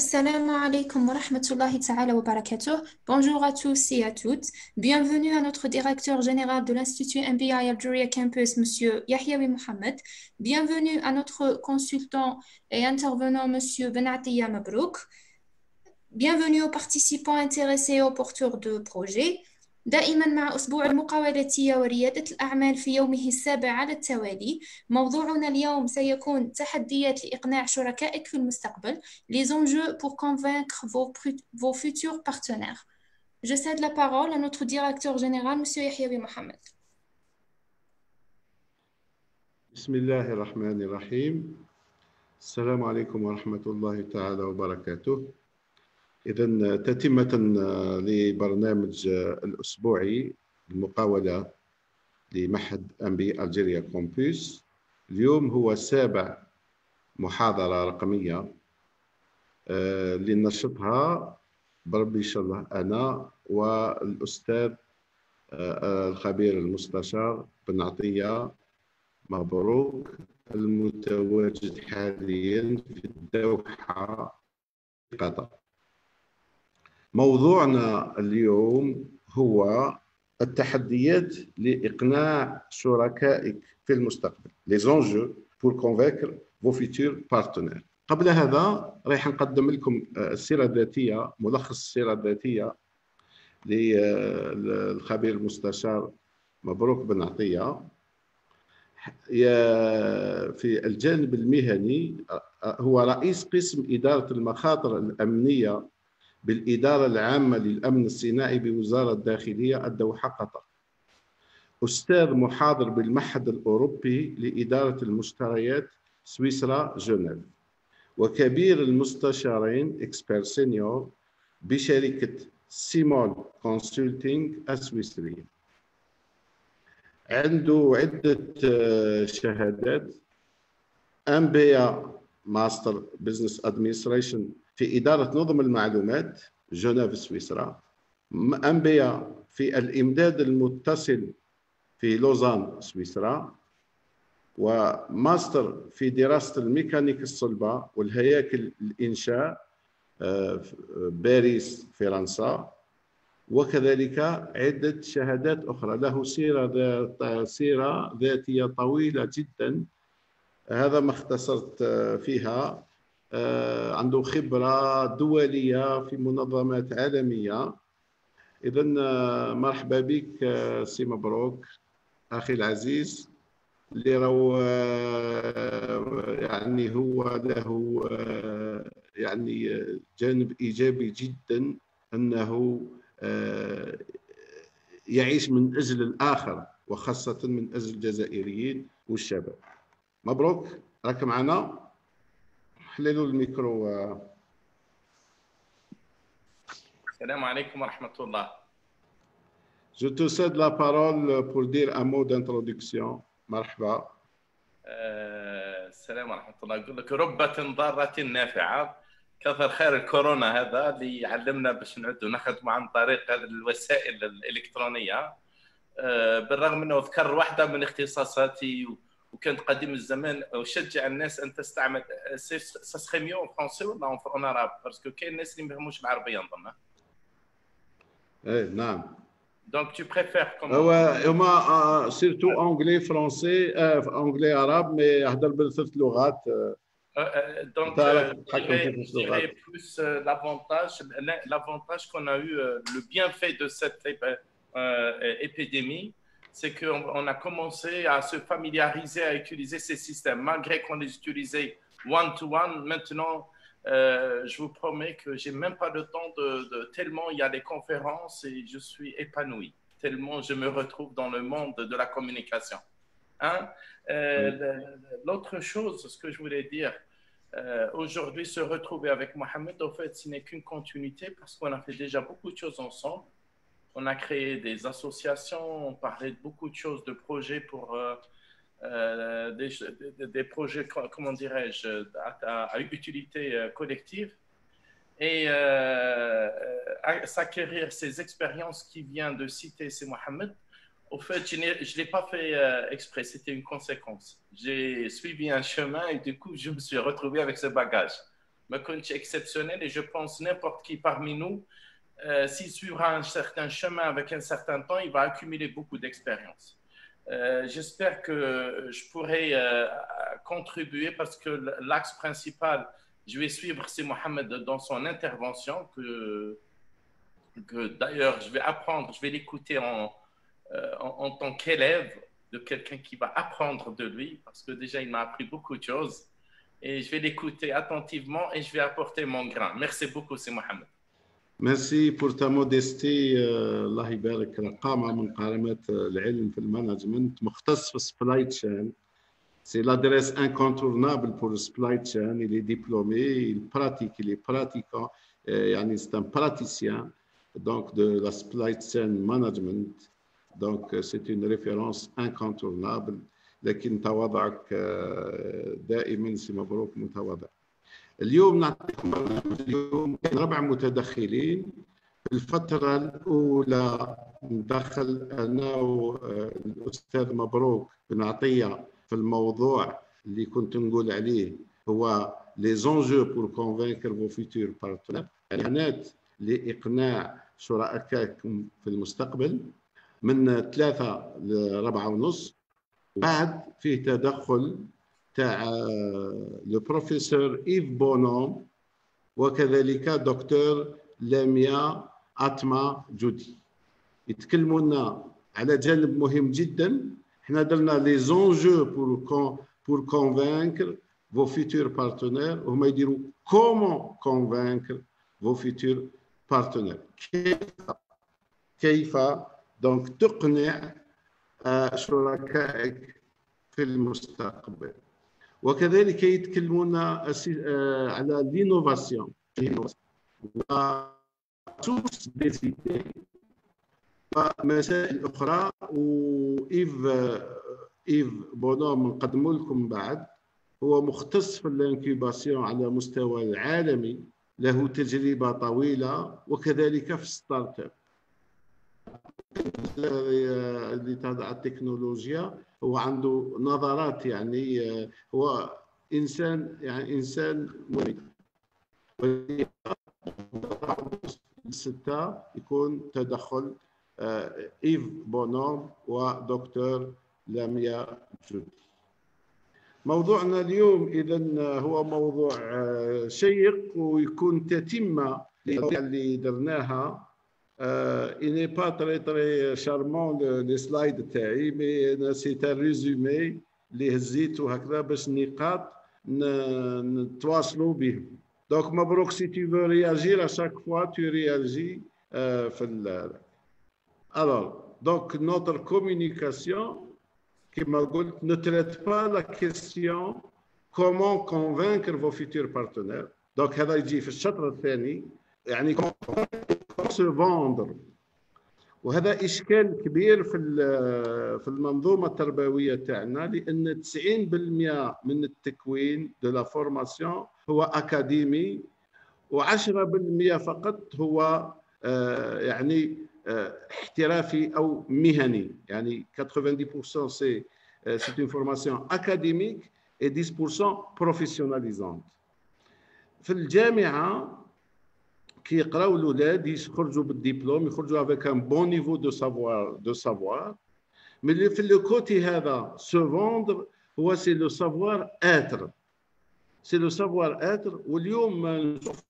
Assalamu alaikum wa rahmatullahi ta'ala wa barakatuh. Bonjour à tous et à toutes. Bienvenue à notre directeur général de l'Institut MBI Algeria Campus, Monsieur Yahyaoui Mohamed. Bienvenue à notre consultant et intervenant, Monsieur Benatiya Mabrouk. Bienvenue aux participants intéressés aux porteurs de projets. دائما مع أسبوع المقاولة وريادة الأعمال في يومه السابع على التوالي. موضوعنا اليوم سيكون تحديات لإقناع شركائك في المستقبل. Les enjeux pour convaincre vos futurs partenaires. Je cède la parole à notre directeur général, Monsieur Yahyaoui Mohamed. بسم الله الرحمن الرحيم. السلام عليكم ورحمة الله تعالى وبركاته. إذن تتمة لبرنامج الأسبوعي المقاولة لمعهد MBI ألجيريا كومبوس. اليوم هو سابع محاضرة رقمية اللي ننشطها بربي إن شاء الله أنا والأستاذ الخبير المستشار بن عطية مبروك المتواجد حاليا في الدوحة قطر. موضوعنا اليوم هو التحديات لإقناع شركائك في المستقبل. Les enjeux pour convaincre vos futurs partenaires. قبل هذا راح نقدم لكم السيرة الذاتية، ملخص السيرة الذاتية للخبير المستشار مبروك بن عطية. في الجانب المهني هو رئيس قسم إدارة المخاطر الأمنية بالإدارة العامة للأمن الصناعي بوزارة الداخلية الدوحة قطر. أستاذ محاضر بالمعهد الأوروبي لإدارة المشتريات سويسرا جنيف، وكبير المستشارين إكسبير سينيور بشركة سيمول كونسلتينج السويسرية. عنده عدة شهادات: MBA ماستر بزنس ادمنستريشن في إدارة نظم المعلومات جنيف سويسرا، MBA في الإمداد المتصل في لوزان سويسرا، وماستر في دراسة الميكانيك الصلبة والهياكل الإنشاء باريس فرنسا، وكذلك عدة شهادات أخرى. له سيرة ذاتية طويلة جدا، هذا ما اختصرت فيها. عنده خبرة دولية في منظمات عالمية. إذن مرحبا بك سي مبروك أخي العزيز، اللي راهو يعني هو له يعني جانب إيجابي جدا، أنه يعيش من أجل الآخر وخاصة من أجل الجزائريين والشباب. مبروك، راك معنا. حللوا الميكرو. السلام عليكم ورحمة الله. Je te cède la parole pour dire un mot d'introduction. مرحبا. السلام ورحمة الله. أقول لك ربة ضارة نافعة. كثر خير الكورونا هذا اللي يعلمنا باش نعدوا نخدموا عن طريق الوسائل الإلكترونية. بالرغم أنه ذكر واحدة من اختصاصاتي وكانت قديم الزمان وشجع الناس أن تستعمل سا ميو فرونسي ولا اون عرب، باسكو كاين الناس اللي ما يفهموش العربية نظن. إيه نعم. دونك tu préfères comment؟ هما سيرتو أنجلي فرونسي، أنجلي عرب، مي يهضر بالثلاث لغات. Donc, je dirais plus l'avantage qu'on a eu, le bienfait de cette épidémie, c'est qu'on a commencé à se familiariser à utiliser ces systèmes. Malgré qu'on les utilisait one-to-one, maintenant, je vous promets que je n'ai même pas le temps tellement il y a des conférences et je suis épanoui, tellement je me retrouve dans le monde de la communication. Hein? L'autre chose, ce que je voulais dire, aujourd'hui, se retrouver avec Mohamed, en fait, ce n'est qu'une continuité parce qu'on a fait déjà beaucoup de choses ensemble. On a créé des associations, on parlait de beaucoup de choses, de projets pour des projets, comment dirais-je, à utilité collective. Et s'acquérir ces expériences qui viennent de citer, c'est Mohamed. Au fait, je ne l'ai pas fait exprès, c'était une conséquence. J'ai suivi un chemin et du coup, je me suis retrouvé avec ce bagage. ما كنتش exceptionnel et je pense n'importe qui parmi nous, s'il suivra un certain chemin avec un certain temps, il va accumuler beaucoup d'expérience. J'espère que je pourrai contribuer parce que l'axe principal, je vais suivre, c'est Mohamed dans son intervention, que d'ailleurs je vais apprendre, je vais l'écouter en tant qu'élève de quelqu'un qui va apprendre de lui, parce que déjà il m'a appris beaucoup de choses, et je vais l'écouter attentivement et je vais apporter mon grain. Merci beaucoup, c'est Mohamed. Merci pour ta modestie. الله يبارك لك. قامة من قامات العلم في المانجمنت، مختص في السبلاي تشين. C'est l'adresse incontournable pour le supply chain. Il est diplômé, il pratique, il est pratiquant. C'est un praticien donc de la supply chain management. Donc c'est une référence incontournable. لكن تواضعك دائما سي مبروك متواضع. اليوم نعطيكم اليوم 4 متدخلين. في الفترة الأولى ندخل أنا والأستاذ مبروك بن عطية في الموضوع اللي كنت نقول عليه، هو les enjeux pour convaincre vos futurs partenaires، إعلانات لإقناع شركائكم في المستقبل، من 3 ل 4:30. بعد فيه تدخل تاع البروفيسور إيف بونوم وكذلك دكتور لاميا أتما جودي. يتكلموا لنا على جانب مهم جدا. احنا درنا لي زونجو pour convaincre vos futurs partenaires، وهما يديروا comment convaincre vos futurs partenaires. كيف donc تقنع شركائك في المستقبل. وكذلك يتكلمون على l'innovation وسورس ديزيدي ومسائل أخرى. وإيف بونوم نقدموا لكم بعد، هو مختص في الانكيباسيون على مستوى العالمي، له تجربة طويلة، وكذلك في ستارت اب اللي تابع التكنولوجيا. هو عنده نظرات، يعني هو إنسان مهم. 6 يكون تدخل إيف بونوم ودكتور لاميا جودي. موضوعنا اليوم إذن هو موضوع شيق ويكون تتمة اللي درناها. Il n'est pas très charmant les slides تاعي، mais c'est un résumé اللي هزيته هكذا باش النقاط نتواصلوا بهم. Donc مبروك، si tu veux réagir à chaque fois tu réagis. Alors donc notre communication, كما قلت، ne traite pas la question comment convaincre vos futurs partenaires. Donc هذا يجي في الشطر الثاني، يعني comment se vendre. وهذا إشكال كبير في المنظومة التربوية تاعنا، لأن 90% من التكوين de la formation هو أكاديمي، و10% فقط هو يعني احترافي أو مهني. يعني 90% c'est une formation académique et 10% professionnalisante. في الجامعة كي يقراو الاولاد يخرجوا بالدبلوم، يخرجوا افيك ان بون نيفو دو سافوار. مي في لو كوتي هذا سو فوندر هو سي لو سافوار اتر، سي لو سافوار اتر. واليوم نشوف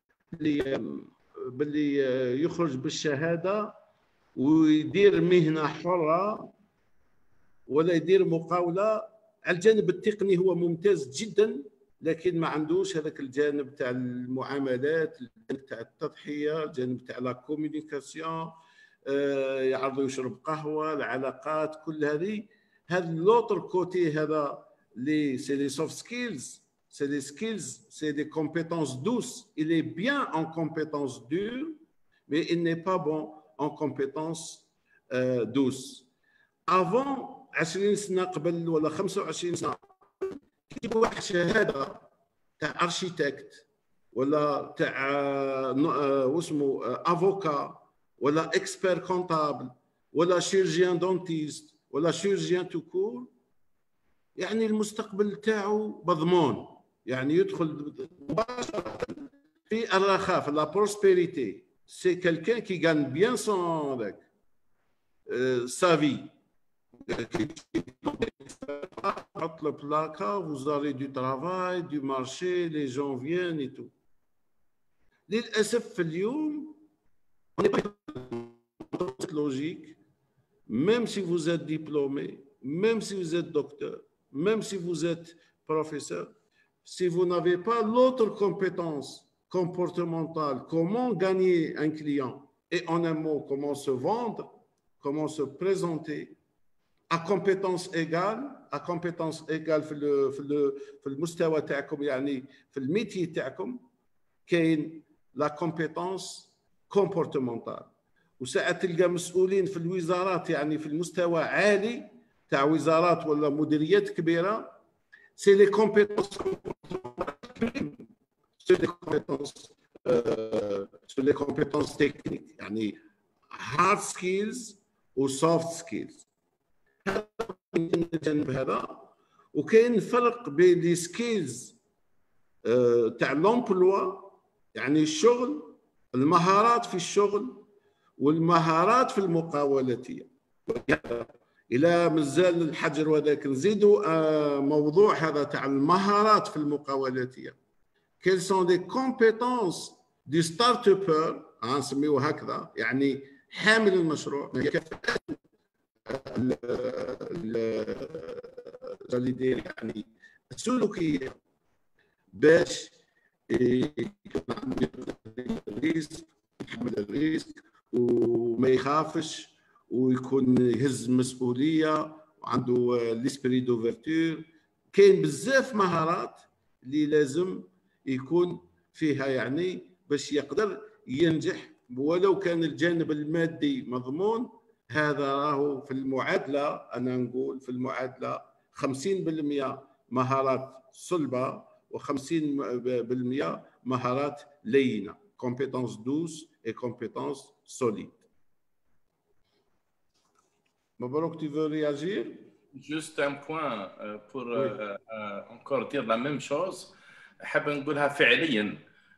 باللي يخرج بالشهاده ويدير مهنه حره ولا يدير مقاوله، على الجانب التقني هو ممتاز جدا، لكن ما عندوش هذاك الجانب تاع المعاملات، الجانب تاع التضحيه، الجانب تاع لا كومونيكاسيون، يعرضوا يشرب قهوه، العلاقات، كل هذه. هذا لوتر كوتي هذا لي سي لي سوفت سكيلز، سي لي سكيلز، سي دي كومبيتونس دوس. il est bien en compétences dures mais il n'est pas bon en compétences douces. avant 20 سنه قبل ولا 25 سنه يجيبوا واحد شهاده تاع ارشيتكت ولا تاع واسمه افوكا ولا اكسبير كونتابل ولا شيرجيان دونتيست ولا شيرجيان توكور، يعني المستقبل تاعو مضمون. يعني يدخل مباشرة في الرخاء في لا بروسبيريتي. سي كالكان كي غان بيان سون sa vie. Le placard, vous aurez du travail, du marché, les gens viennent et tout. للأسف في اليوم on n'est pas logique. Même si vous êtes diplômé, même si vous êtes docteur, même si vous êtes professeur, si vous n'avez pas l'autre compétence comportementale, comment gagner un client, et en un mot, comment se vendre, comment se présenter, à compétence égale في المستوى تاعكم، يعني في الميتي تاعكم كاين لا كومبيتونس كومبورتمونتال. وساعات تلقى مسؤولين في الوزارات، يعني في المستوى عالي تاع وزارات ولا مديريات كبيره، سي لي كومبيتونس سي لي كومبيتونس تكنيك، يعني هارد سكيلز وسوفت سكيلز. الجانب هذا. وكاين فرق بين لي سكيلز تاع لومبلوا، يعني الشغل، المهارات في الشغل والمهارات في المقاولاتيه. الى مازال الحجر وذاك نزيدوا موضوع هذا تاع المهارات في المقاولاتيه. كيل سون دي كومبيتونس دي ستارت ابر نسميوه هكذا، يعني حامل المشروع، يعني السلوكيه باش يحمل الريسك وما يخافش ويكون يهز مسؤوليه وعنده ليسبري دوفرتور. كاين بزاف مهارات اللي لازم يكون فيها، يعني باش يقدر ينجح، ولو كان الجانب المادي مضمون. هذا راهو في المعادله، انا نقول في المعادله 50% مهارات صلبه و50% مهارات لينه، compétences douces et compétences solides. Mabarouk, tu veux réagir? Juste un point pour encore dire la même chose. حاب نقولها فعليا.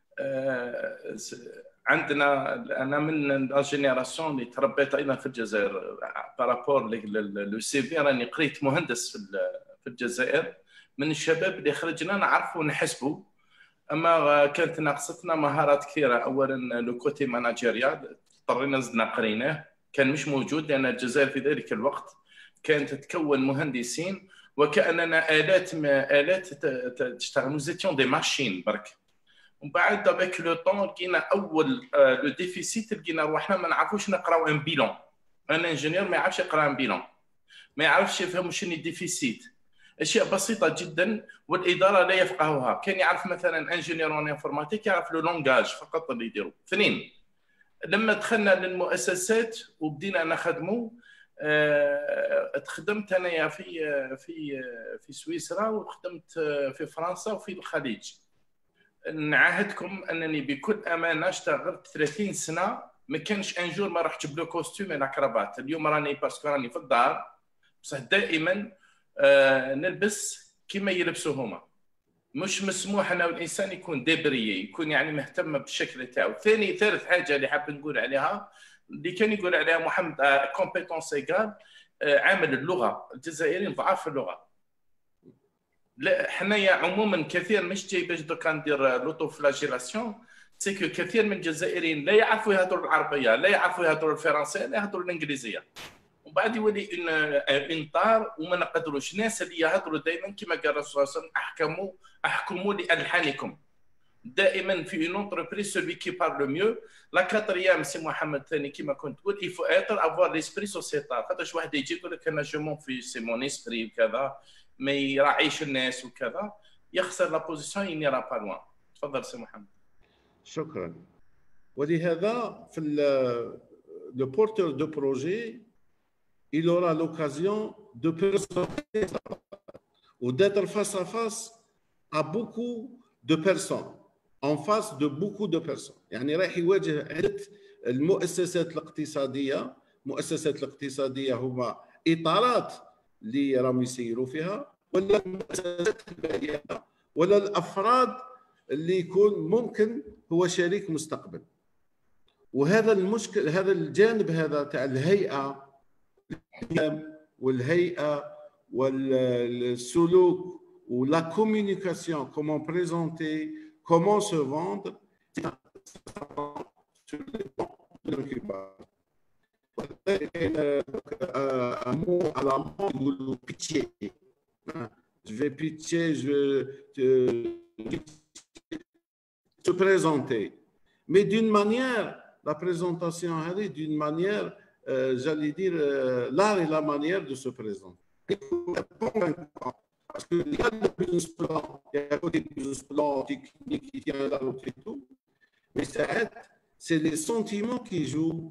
عندنا انا من الجينيراسيون اللي تربيت ايضا في الجزائر بارابور لو سي في. راني قريت مهندس في الجزائر. من الشباب اللي خرجنا نعرفوا ونحسبوا، اما كانت ناقصتنا مهارات كثيره. اولا لو كوتي ماناجيريال اضطرينا زدنا قريناه، كان مش موجود لان الجزائر في ذلك الوقت كانت تتكون مهندسين وكاننا الات تشتغل. نوزيتيون دي ماشين برك. ومن بعد افيك لو طون لقينا اول لو ديفيسيت، لقينا روحنا ما نعرفوش نقراو ان بيلون. ان انجينير ما يعرفش يقرا ان بيلون، ما يعرفش يفهم شنو الديفيسيت. اشياء بسيطه جدا والاداره لا يفقهوها. كان يعرف مثلا انجينير اون انفورماتيك يعرف لو لونغاج فقط اللي يديروا. اثنين، لما دخلنا للمؤسسات وبدينا نخدموا، خدمت انايا في سويسرا، وخدمت في فرنسا وفي الخليج. نعاهدكم انني بكل امانه اشتغلت 30 سنه ما كانش ان جور ما رحت بلو كوستيم ولا كرافات. اليوم راني باسكو راني في الدار، بصح دائما نلبس كما يلبسوا هما. مش مسموح انه الانسان يكون ديبريي، يكون يعني مهتم بالشكل تاعو. ثالث حاجه اللي حاب نقول عليها، اللي كان يقول عليها محمد كومبيتونس ايغال، عامل اللغه. الجزائريين ضعاف في اللغه. لا حنايا عموما كثير مش جاي باش دوكا ندير لوطوفلاجيلاسيون، سيكو كثير من الجزائريين لا يعرفوا يهضروا العربيه، لا يعرفوا يهضروا الفرنسيه، لا يهضروا الانجليزيه. ومن بعد يولي انطار وما نقدروش. ناس اللي يهضروا دائما كما قال الرسول صلى الله عليه وسلم احكموا لالحانكم. دائما في اون انتربريز سولوي كي بارل ميو. لا كاتريام سي محمد ثاني كما كنت تقول il faut être avoir l'esprit sociétal. خاطرش واحد يجي يقول لك انا جو مون في سي مون اسبري وكذا، ما يراعيش الناس وكذا، يخسر لا بوزيسيون ينيرا با لوان. تفضل سي محمد. شكرا. ولهذا في le porteur de projet il aura l'occasion de présenter ou d'être face à face à beaucoup de personnes, en face de beaucoup de personnes. يعني راح يواجه عدة المؤسسات الاقتصادية. المؤسسات الاقتصادية هما إطارات اللي راهم يسيروا فيها، ولا المؤسسات المالية ولا الافراد اللي يكون ممكن هو شريك مستقبل. وهذا المشكل، هذا الجانب هذا تاع الهيئه والهيئه والسلوك ولا كوميونيكاسيون، كومون بريزونتي، كومون سو فوندر يقولوا بيتشي، je vais pitcher, je te présenter, mais d'une manière, la présentation d'une manière, j'allais dire, l'art et la manière de se présenter. Parce qu'il y a le business plan, il y a le côté business plan technique qui tient la route et tout, mais c'est les sentiments qui jouent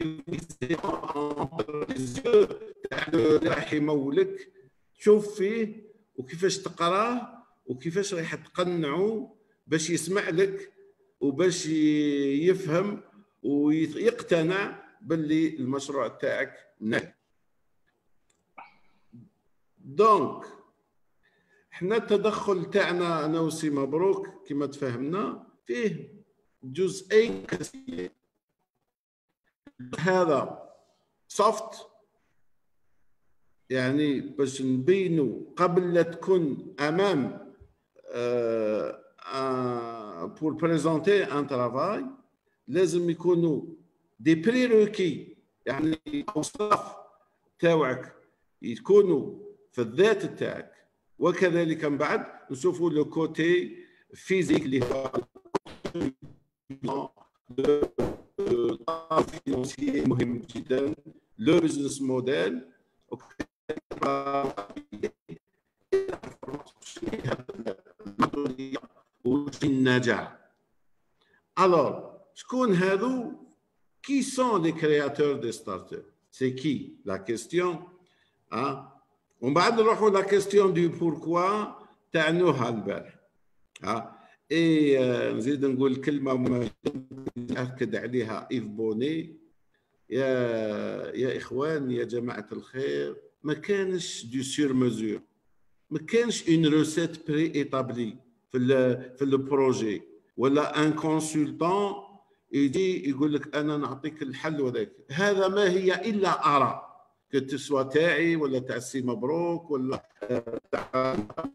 entre les yeux اللي راح يمولك تشوف فيه وكيفاش تقراه وكيفاش راح تقنعه باش يسمع لك وباش يفهم ويقتنع باللي المشروع تاعك ناجح. دونك حنا التدخل تاعنا انا وسي مبروك كما تفهمنا فيه جزئين كثيرين. هذا سوفت، يعني باش نبينوا قبل لا تكون امام pour présenter un travail لازم يكونوا دي بريروكي، يعني اوصاف تاعك يكونوا في الذات تاعك، وكذلك من بعد نشوفوا لو كوتي فيزيك اللي هو فينانسيي مهم جدا، لو بزنس موديل النجاح. Alors, شكون هذو؟ Qui sont les créateurs des startups? C'est qui? La question. ومن بعد نروحوا لا كيستيون دو بوركوا تاع نوها البارح. نزيد نقول كلمه نأكد عليها إيف بوني. يا اخوان يا جماعه الخير، ما كانش دو سور مزور، ما كانش اون روسيت بري ايطابلي في البروجي، ولا ان كونسلتون يجي يقول لك انا نعطيك الحل وذاك. هذا ما هي الا اراء، كتسوى تاعي ولا تاع السي مبروك ولا تاع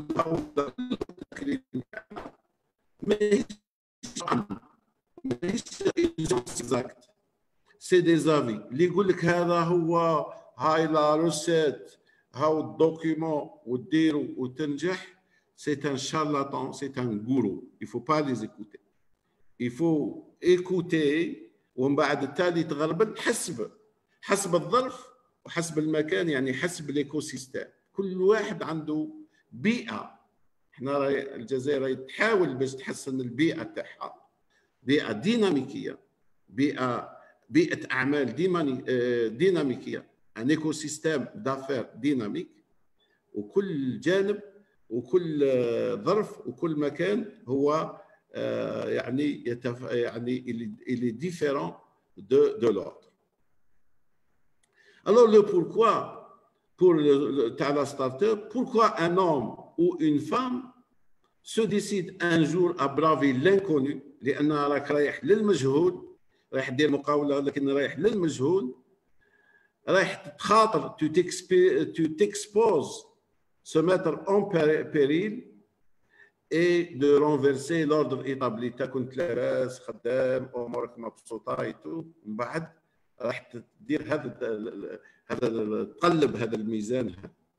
اكزاكت، سي دي زافي اللي يقول لك هذا هو هاي لا روسيت، هاو الدوكيمون وديروا وتنجح. سي ان شارلاتان، سي ان غورو، il faut pas les écouter، il faut écouter ومن بعد التالي تغربل حسب الظرف وحسب المكان، يعني حسب الايكو سيستم. كل واحد عنده بيئه. احنا الجزائر تحاول باش تحسن البيئه تاعها، بيئه ديناميكيه، بيئه اعمال ديناميكيه، ان ايكو سيستم دافير ديناميك، وكل جانب وكل ظرف وكل مكان هو يعني il est différent de l'autre. Alors le pourquoi pour la start-up, pourquoi un homme ou une femme se décide un jour à braver l'inconnu؟ لأن راك رايح للمجهول، رايح دير مقاولة لكن رايح للمجهول، رايح تخاطر، tu t'exposes، se mettre en péril et de renverser l'ordre établi. تا كنت لاباس خدام امورك مبسوطه ايتو، من بعد راح تدير هذا تقلب هذا الميزان.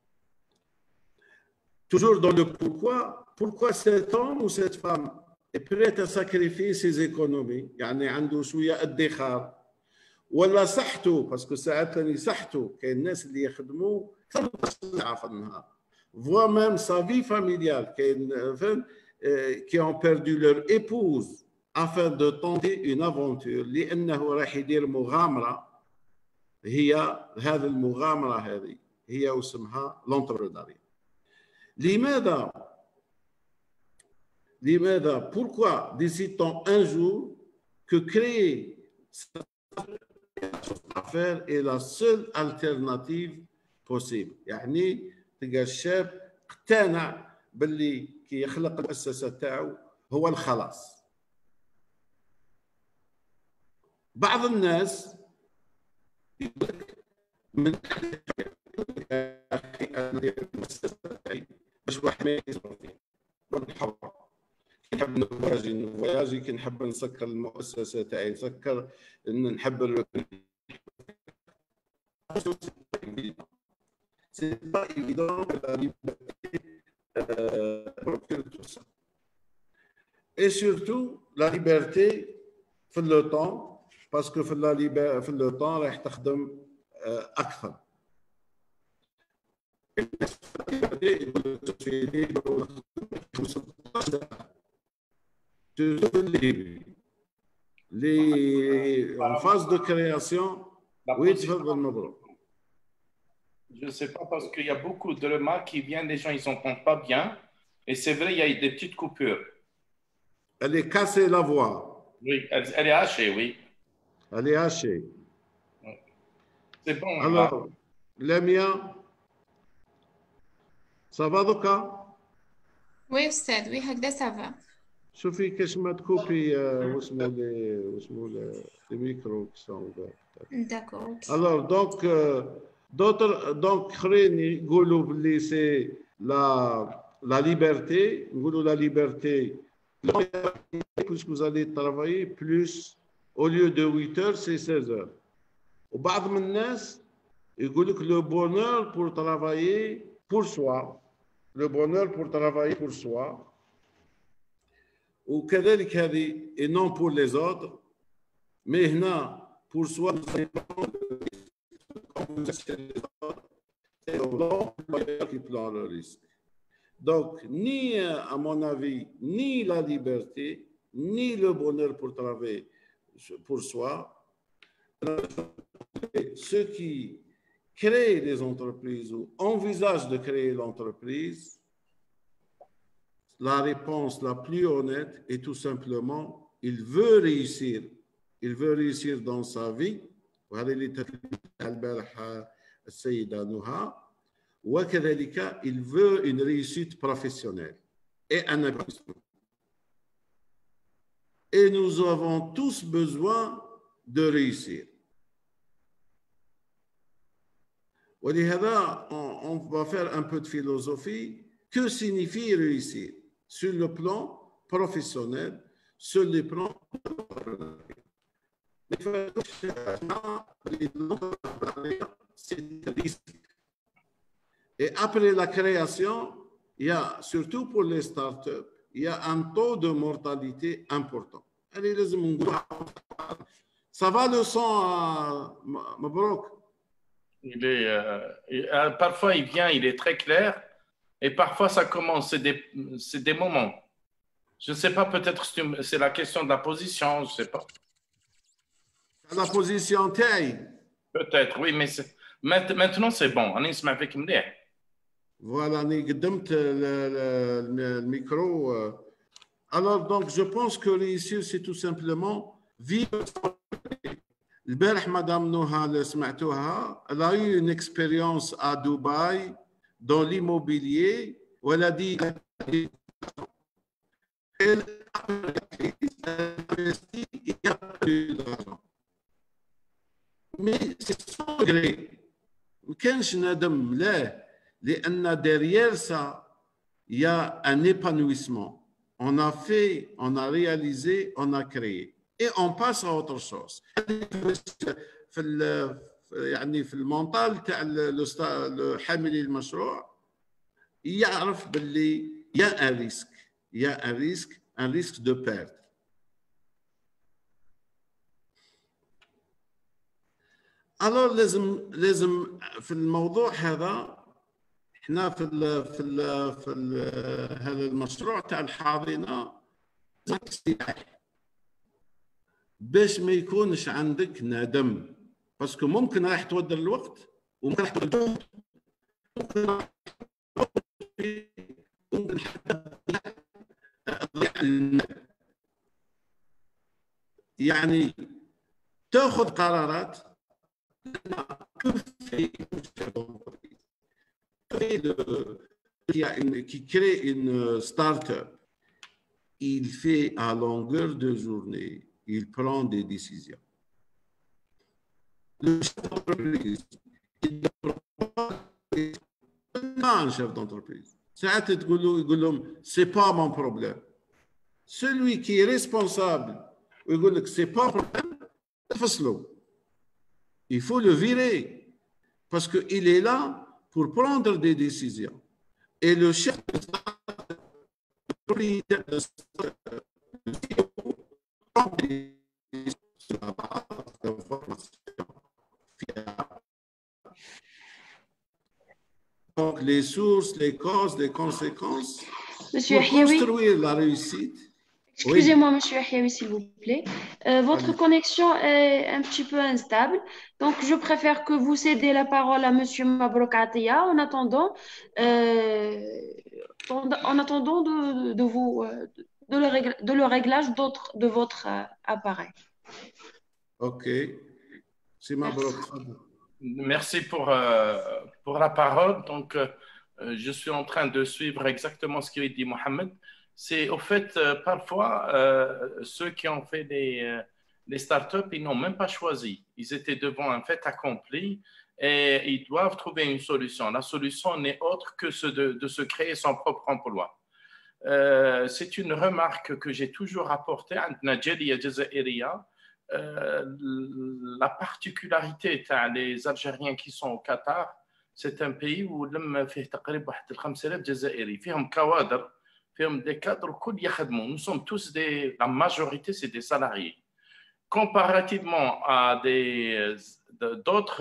toujours dans le pourquoi cet homme ou cette femme est prêt à sacrifier ses économies، يعني عنده شويه ادخار ولا صحته، باسكو ساعات ثاني صحته، كاين الناس اللي يخدموا 13 ساعه في النهار، voire même sa vie familiale، qui ont perdu leur épouse afin de tenter une aventure، لأنه راح يدير مغامرة. هي هذه المغامرة هذه هي واسمها l'entrepreneuriat. لماذا pourquoi décide-t-on un jour que créer cette affaire est la seule alternative possible؟ يعني تلقى الشاب اقتنع باللي كي يخلق المؤسسه تاعو هو الخلاص. بعض الناس يقول لك من اخي انا المؤسسه تاعي باش واحد ما يصرف فيه نحب كي نفواجي كي نحب نسكر المؤسسه تاعي نسكر نحب c'est pas évident que la liberté procure tout ça. Et surtout la liberté في le temps parce que في le temps راح تخدم اكثر. Les en phase de création oui تفضل مبروك. Je ne sais pas parce qu'il y a beaucoup de remarques qui viennent, les gens ils n'entendent pas bien. Et c'est vrai, il y a des petites coupures. Elle est cassée la voix. Oui, elle est hachée, oui. Elle est hachée. C'est bon. Alors, Lamia, ça va دوكا؟ وي أستاذ وي هكذا سافا. شوفي كاش ما تكوبي واسمو لي ميكرو كي سون داكور. Alors donc خليني نقولوا باللي سي la liberté, نقولوا la liberté plus que vous allez travailler plus au lieu de 8 heures c'est 16 heures. وبعض من الناس يقول لك le bonheur pour travailler pour soi, le bonheur pour travailler pour soi وكذلك هذه et non pour les autres mais هنا pour soi c'est l'employeur qui prend le risque. Donc, ni, à mon avis, ni la liberté, ni le bonheur pour travailler pour soi, ceux qui créent des entreprises ou envisagent de créer l'entreprise, la réponse la plus honnête est tout simplement, il veut réussir. Il veut réussir dans sa vie. وهذا اللي تتكلم البارحة السيدة نهى وكذلك il veut une réussite professionnelle et un épanouissement. Et nous avons tous besoin de réussir. ولهذا on va faire un peu de philosophie. Que signifie réussir sur le plan professionnel, sur le plan et après la création, il y a, surtout pour les startups, il y a un taux de mortalité important. Allez, ça va le son, Mabrouk? Parfois, il vient, il est très clair, et parfois, ça commence, c'est des moments. Je ne sais pas, peut-être c'est la question de la position, je ne sais pas. La position taille. Peut-être, oui, mais maintenant c'est bon. On est avec MDR. Voilà, on le micro. Alors, donc, je pense que réussir, c'est tout simplement vivre. Madame Noha, elle a eu une expérience à Dubaï dans l'immobilier où elle a dit elle a investi, il y a plus d'argent. Mais c'est sans regret. ما كانش ندم لا لأن derrière ça il y a un épanouissement. On a fait, on a réalisé, on a créé et on passe à autre chose. يعني في المنطال تاع حاملي المشروع يعرف باللي il y a un risque, il y a un risque de perte. Alors لازم في الموضوع هذا احنا في هذا المشروع تاع الحاضنه باش ما يكونش عندك ندم باسكو ممكن راح تودر الوقت وممكن راح تودر ممكن يعني تاخذ قرارات que fait le qui crée une start-up, il fait à longueur de journée, il prend des décisions. Le chef d'entreprise, il ne prend pas un chef d'entreprise. C'est pas mon problème. Celui qui est responsable, c'est pas mon problème, il faut le virer parce qu'il est là pour prendre des décisions. Et le chef propriétaire de prend des décisions à base d'informations fiables. Donc, les sources, les causes, les conséquences, Monsieur pour Yahyaoui, construire la réussite. excusez-moi, Monsieur Yahyaoui, s'il vous plaît. Votre connexion est un petit peu instable, donc je préfère que vous cédez la parole à Monsieur Mabrouk Atia en attendant, de le réglage de votre appareil. OK. C'est ma broche. Merci pour la parole. Donc, je suis en train de suivre exactement ce qu'il dit Mohamed. C'est au fait, parfois, ceux qui ont fait les startups, ils n'ont même pas choisi. Ils étaient devant un fait accompli et ils doivent trouver une solution. La solution n'est autre que de se créer son propre emploi. C'est une remarque que j'ai toujours apportée à Nadjelia Jazairiya. La particularité des Algériens qui sont au Qatar, c'est un pays où des cadres, nous sommes tous la majorité, c'est des salariés. Comparativement à d'autres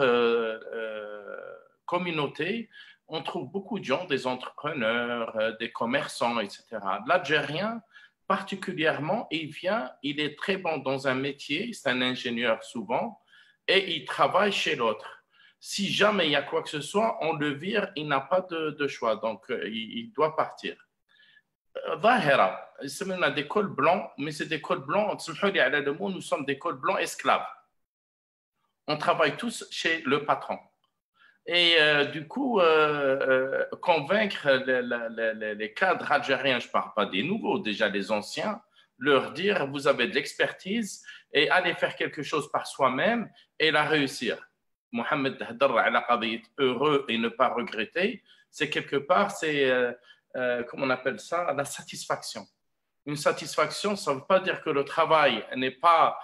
communautés, on trouve beaucoup de gens, des entrepreneurs, des commerçants, etc. L'Algérien, particulièrement, il est très bon dans un métier, c'est un ingénieur souvent, et il travaille chez l'autre. Si jamais il y a quoi que ce soit, on le vire, il n'a pas de choix, donc il doit partir. Zahira, on a des cols blancs, mais c'est des cols blancs, nous sommes des cols blancs esclaves. On travaille tous chez le patron. Et du coup, convaincre les cadres algériens, je ne parle pas des nouveaux, déjà les anciens, leur dire vous avez de l'expertise et allez faire quelque chose par soi-même et la réussir. Mohamed heureux et ne pas regretter, c'est quelque part, c'est, comment on appelle ça, la satisfaction. Une satisfaction, ça ne veut pas dire que le travail n'est pas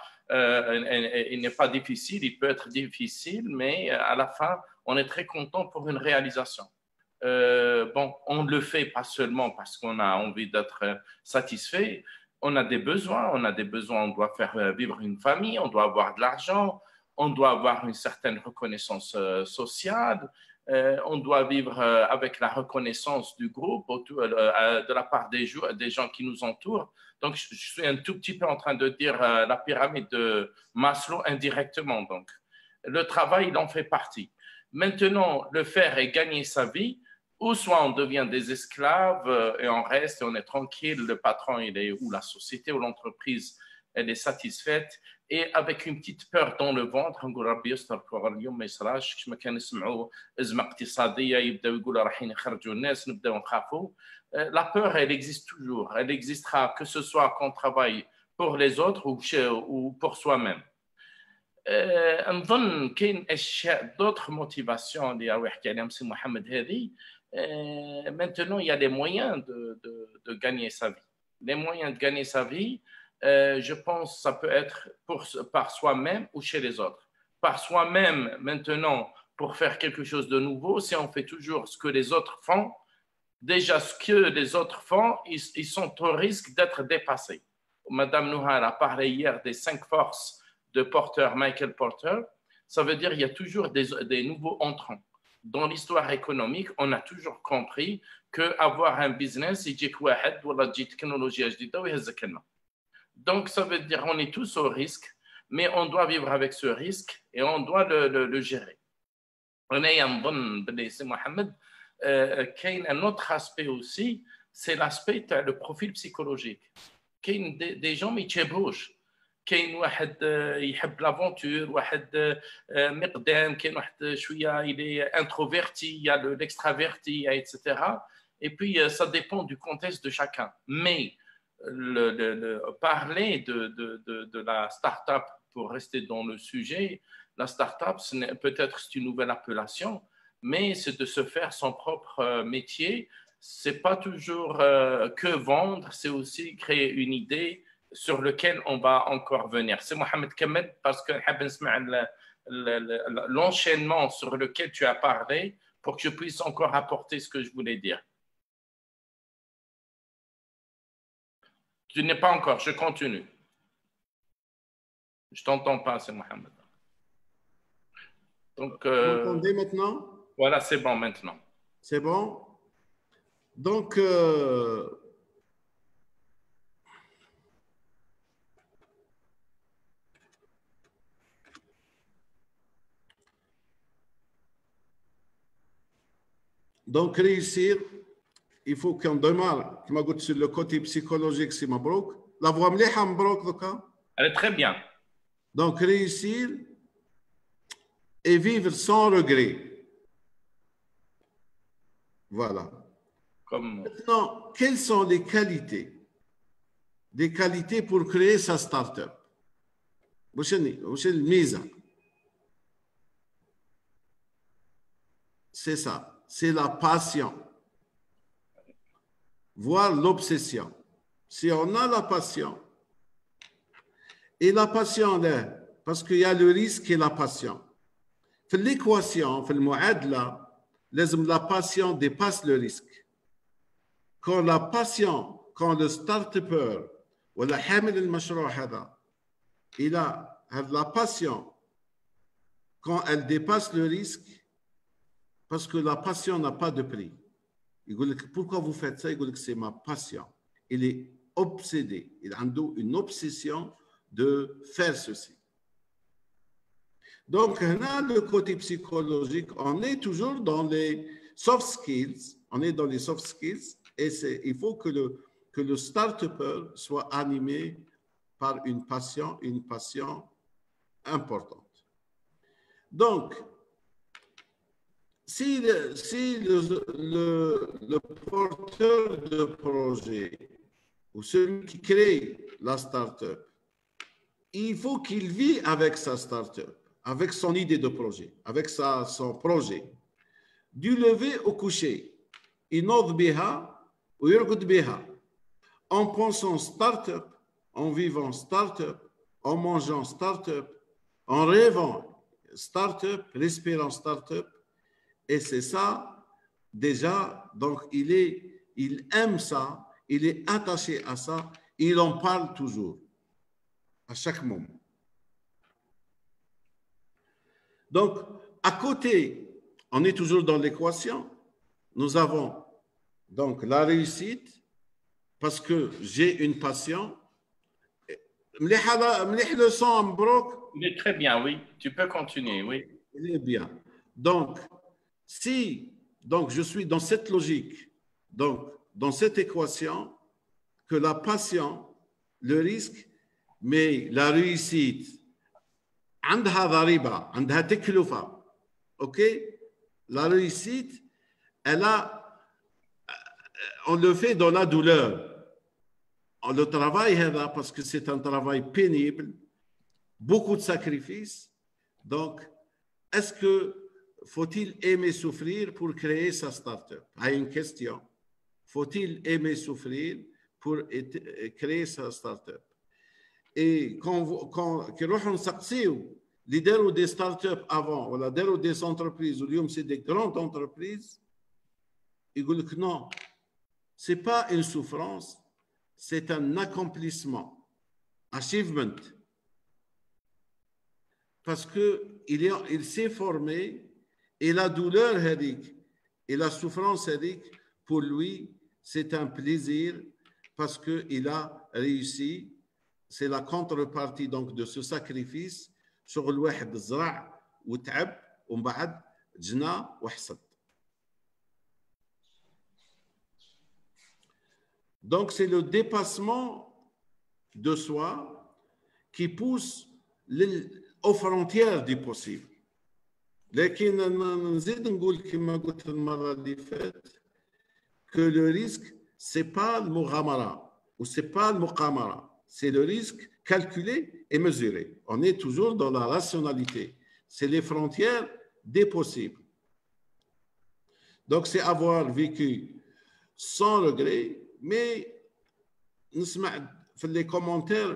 difficile, il peut être difficile, mais à la fin, on est très content pour une réalisation. Bon, on le fait pas seulement parce qu'on a envie d'être satisfait, on a des besoins, on doit faire vivre une famille, on doit avoir de l'argent, on doit avoir une certaine reconnaissance sociale, on doit vivre avec la reconnaissance du groupe de la part des gens qui nous entourent. Donc, je suis un tout petit peu en train de dire la pyramide de Maslow indirectement. Donc, le travail, il en fait partie. Maintenant, le faire et gagner sa vie, ou soit on devient des esclaves et on reste et on est tranquille, le patron, ou la société ou l'entreprise, elle est satisfaite, et avec une petite peur dans le ventre, نقول ربي يستر pour اليوم ما يصراش كما كانوا يسمعوا أزمة اقتصادية يبداو يقولوا رايحين يخرجوا الناس نبداو نخافوا. La peur, elle existe toujours, elle existera que ce soit qu'on travaille pour les autres ou pour soi-même. نظن كاين اشياء d'autres motivations اللي راهو يحكي عليهم سي محمد هذه. Maintenant il y a les moyens de gagner sa vie. Les moyens de gagner sa vie, je pense ça peut être par soi-même ou chez les autres. Par soi-même, maintenant, pour faire quelque chose de nouveau, si on fait toujours ce que les autres font, déjà ce que les autres font, ils sont au risque d'être dépassés. Madame Nouhar a parlé hier des 5 forces de Michael Porter. Ça veut dire qu'il y a toujours des nouveaux entrants. Dans l'histoire économique, on a toujours compris qu'avoir un business, يجيك واحد ولا تجي تكنولوجيا جديدة ويهزك لنا. Donc, ça veut dire qu'on est tous au risque, mais on doit vivre avec ce risque et on doit le gérer. On est en bonne, Mohamed. Qu'il y a un autre aspect aussi, c'est l'aspect le profil psychologique. Qu'il y a des gens qui تشابهوش. كاين واحد يحب لافونتور واحد مقدام كاين واحد شويه il est introverti il y a l'extraverti etc. Et puis, ça dépend du contexte de chacun. Mais parler de la start-up, pour rester dans le sujet, la start-up, peut-être c'est une nouvelle appellation, mais c'est de se faire son propre métier. C'est pas toujours que vendre, c'est aussi créer une idée sur laquelle on va encore venir. C'est Mohamed Kamed, parce que l'enchaînement sur lequel tu as parlé pour que je puisse encore apporter ce que je voulais dire. Tu n'es pas encore, je continue. Je t'entends pas, c'est Mohamed. Donc, vous m'entendez maintenant? Voilà, c'est bon maintenant. C'est bon? Donc, réussir, il faut qu'on démarre, comme je sur le côté psychologique, c'est Mabrouk. La voix mliha Mabrouk, d'accord? Elle est très bien. Donc, réussir et vivre sans regret. Voilà. Maintenant, quelles sont les qualités? Des qualités pour créer sa start-up. C'est ça, c'est la passion, voire l'obsession. Si on a la passion, et la passion là, parce qu'il y a le risque et la passion. Dans l'équation, dans le muadla, la passion dépasse le risque. Quand la passion, quand le start-upper ou le hamil al-mashrou' hada, il a la passion, quand elle dépasse le risque, parce que la passion n'a pas de prix. Il dit, pourquoi vous faites ça? Il dit, c'est ma passion. Il est obsédé. Il a une obsession de faire ceci. Donc, le côté psychologique, on est toujours dans les soft skills. On est dans les soft skills et il faut que le start-upper soit animé par une passion importante. Donc, si le porteur de projet ou celui qui crée la start-up, il faut qu'il vit avec sa start-up, avec son idée de projet, avec son projet. Du lever au coucher, inod biha ou yurgud biha, en pensant start-up, en vivant start-up, en mangeant start-up, en rêvant start-up, respirant start-up. Et c'est ça, déjà, donc il aime ça, il est attaché à ça, il en parle toujours, à chaque moment. Donc, à côté, on est toujours dans l'équation, nous avons donc la réussite, parce que j'ai une passion. Il est très bien, oui. Tu peux continuer, oui. Il est bien. Donc, donc je suis dans cette logique, donc dans cette équation, que la passion, le risque, mais la réussite, عندها ضريبة, عندها تكلفة, ok? La réussite, on le fait dans la douleur. Le travail, parce que c'est un travail pénible, beaucoup de sacrifices. Donc, est-ce que faut-il aimer souffrir pour créer sa start-up? C'est une question. Faut-il aimer souffrir pour créer sa start-up? Et quand on s'accède, les des start-up avant, ou des entreprises, ou c'est des grandes entreprises, ils disent que non, ce n'est pas une souffrance, c'est un accomplissement, achievement. Parce qu'il s'est formé et la douleur et la souffrance pour lui, c'est un plaisir parce qu'il a réussi. C'est la contrepartie donc de ce sacrifice sur le واحد زرع وتعب ومن بعد جنى وحصد. Donc c'est le dépassement de soi qui pousse aux frontières du possible. لكن نزيد نقول كما قلت المرة اللي فاتت que le risque, ce n'est pas le mughamara ou ce n'est pas le muqamara, c'est le risque calculé et mesuré. On est toujours dans la rationalité. C'est les frontières des possibles. Donc, c'est avoir vécu sans regret, mais dans les commentaires,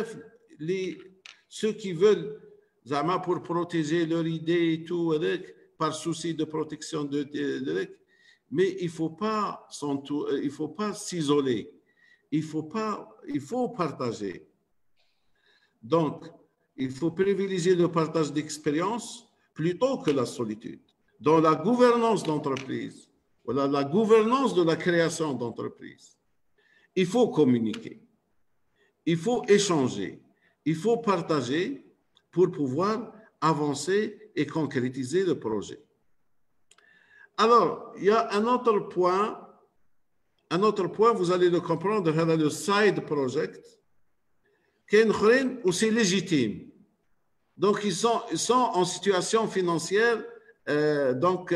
ceux qui veulent, pour protéger leur idée et tout, par souci de protection mais il ne faut pas s'isoler. Il faut partager. Donc, il faut privilégier le partage d'expérience plutôt que la solitude. Dans la gouvernance d'entreprise, voilà, la gouvernance de la création d'entreprise, il faut communiquer, il faut échanger, il faut partager pour pouvoir avancer et concrétiser le projet. Alors, il y a un autre point, vous allez le comprendre, le side project, qui est aussi légitime. Donc, ils sont en situation financière, donc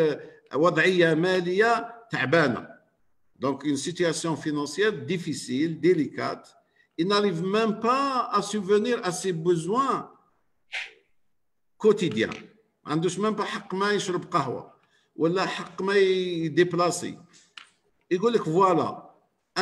une situation financière difficile, délicate. Ils n'arrivent même pas à subvenir à ses besoins quotidiens. Ils n'ont même pas حق ما يشرب قهوة ولا حق ما يديبلاسي. يقول لك voilà,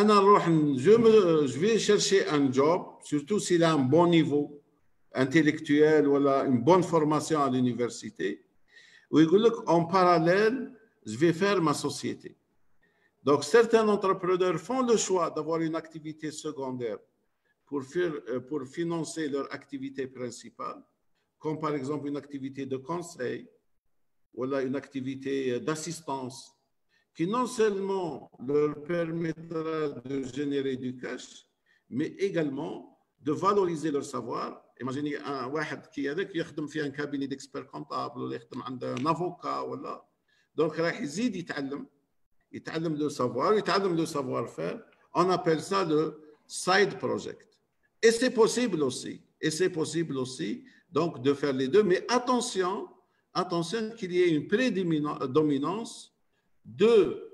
je vais chercher un job, surtout s'il a un bon niveau intellectuel ou une bonne formation à l'université. En parallèle, je vais faire ma société. Donc, certains entrepreneurs font le choix d'avoir une activité secondaire pour financer leur activité principale, comme par exemple une activité de conseil ou une activité d'assistance, qui non seulement leur permettra de générer du cash, mais également de valoriser leur savoir. Imaginez un واحد qui يخدم في un cabinet d'expert comptable ولا يخدم عند un avocat ولا donc راح يزيد يتعلم le savoir, يتعلم le savoir-faire. On appelle ça le side project. Et c'est possible aussi donc de faire les deux, mais attention qu'il y ait une prédominance de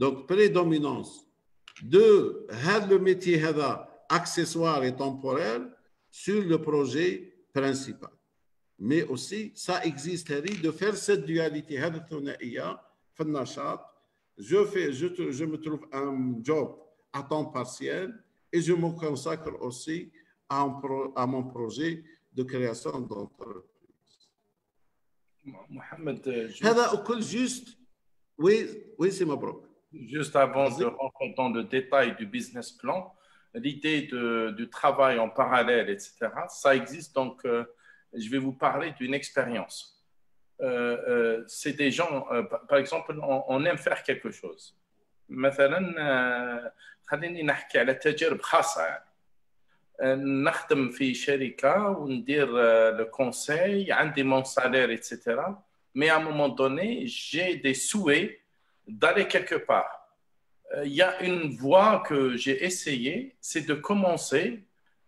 le métier accessoire et temporaire sur le projet principal. Mais aussi, ça existe de faire cette dualité. Je me trouve un job à temps partiel et je me consacre aussi à mon projet de création d'entreprise. Mohamed, oui, c'est Mabrouk. Juste avant de rentrer dans le détail du business plan, l'idée du travail en parallèle, etc., ça existe. Donc, je vais vous parler d'une expérience. C'est des gens, par exemple, on aime faire quelque chose. مثلا خليني نحكي على تجارب خاصة يعني. نخدم في شركة وندير le conseil, عندي mon salaire, etc. Mais à un moment donné, j'ai des souhaits d'aller quelque part. Il y a une voie que j'ai essayé, c'est de commencer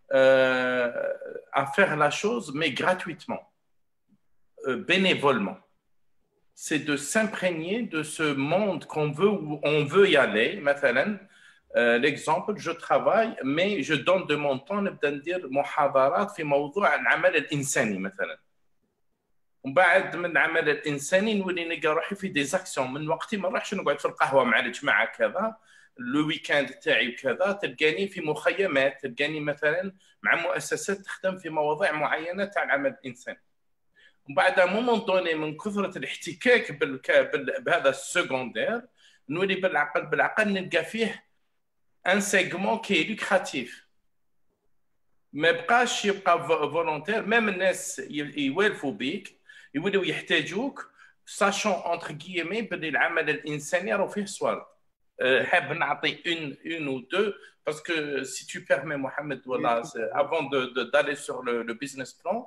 à faire la chose, mais gratuitement, bénévolement. C'est de s'imprégner de ce monde qu'on veut, où on veut y aller. مثلا, l'exemple, je travaille, mais je donne de mon temps, نبدأ ندير محاضرات في موضوع العمل الإنساني مثلا. ومن بعد من العمل الانساني نولي نلقى روحي في دي زاكسيون من وقتي ما نروحش نقعد في القهوه مع الجماعه كذا لو ويكاند تاعي وكذا تلقاني في مخيمات تلقاني مثلا مع مؤسسات تخدم في مواضيع معينه تاع العمل الانساني ومن بعد مومون دوني من كثره الاحتكاك بهذا السكوندير نولي بالعقل نلقى فيه ان سيغمون كي لوكراتيف ما بقاش يبقى فولونتير ميم الناس يوالفوا بيك يولوا يحتاجوك ساشون انتر غيمي بلي العمل الانساني راه فيه صوالح حاب نعطي une ou deux parce que si tu permets Mohamed voilà avant d'aller sur le business plan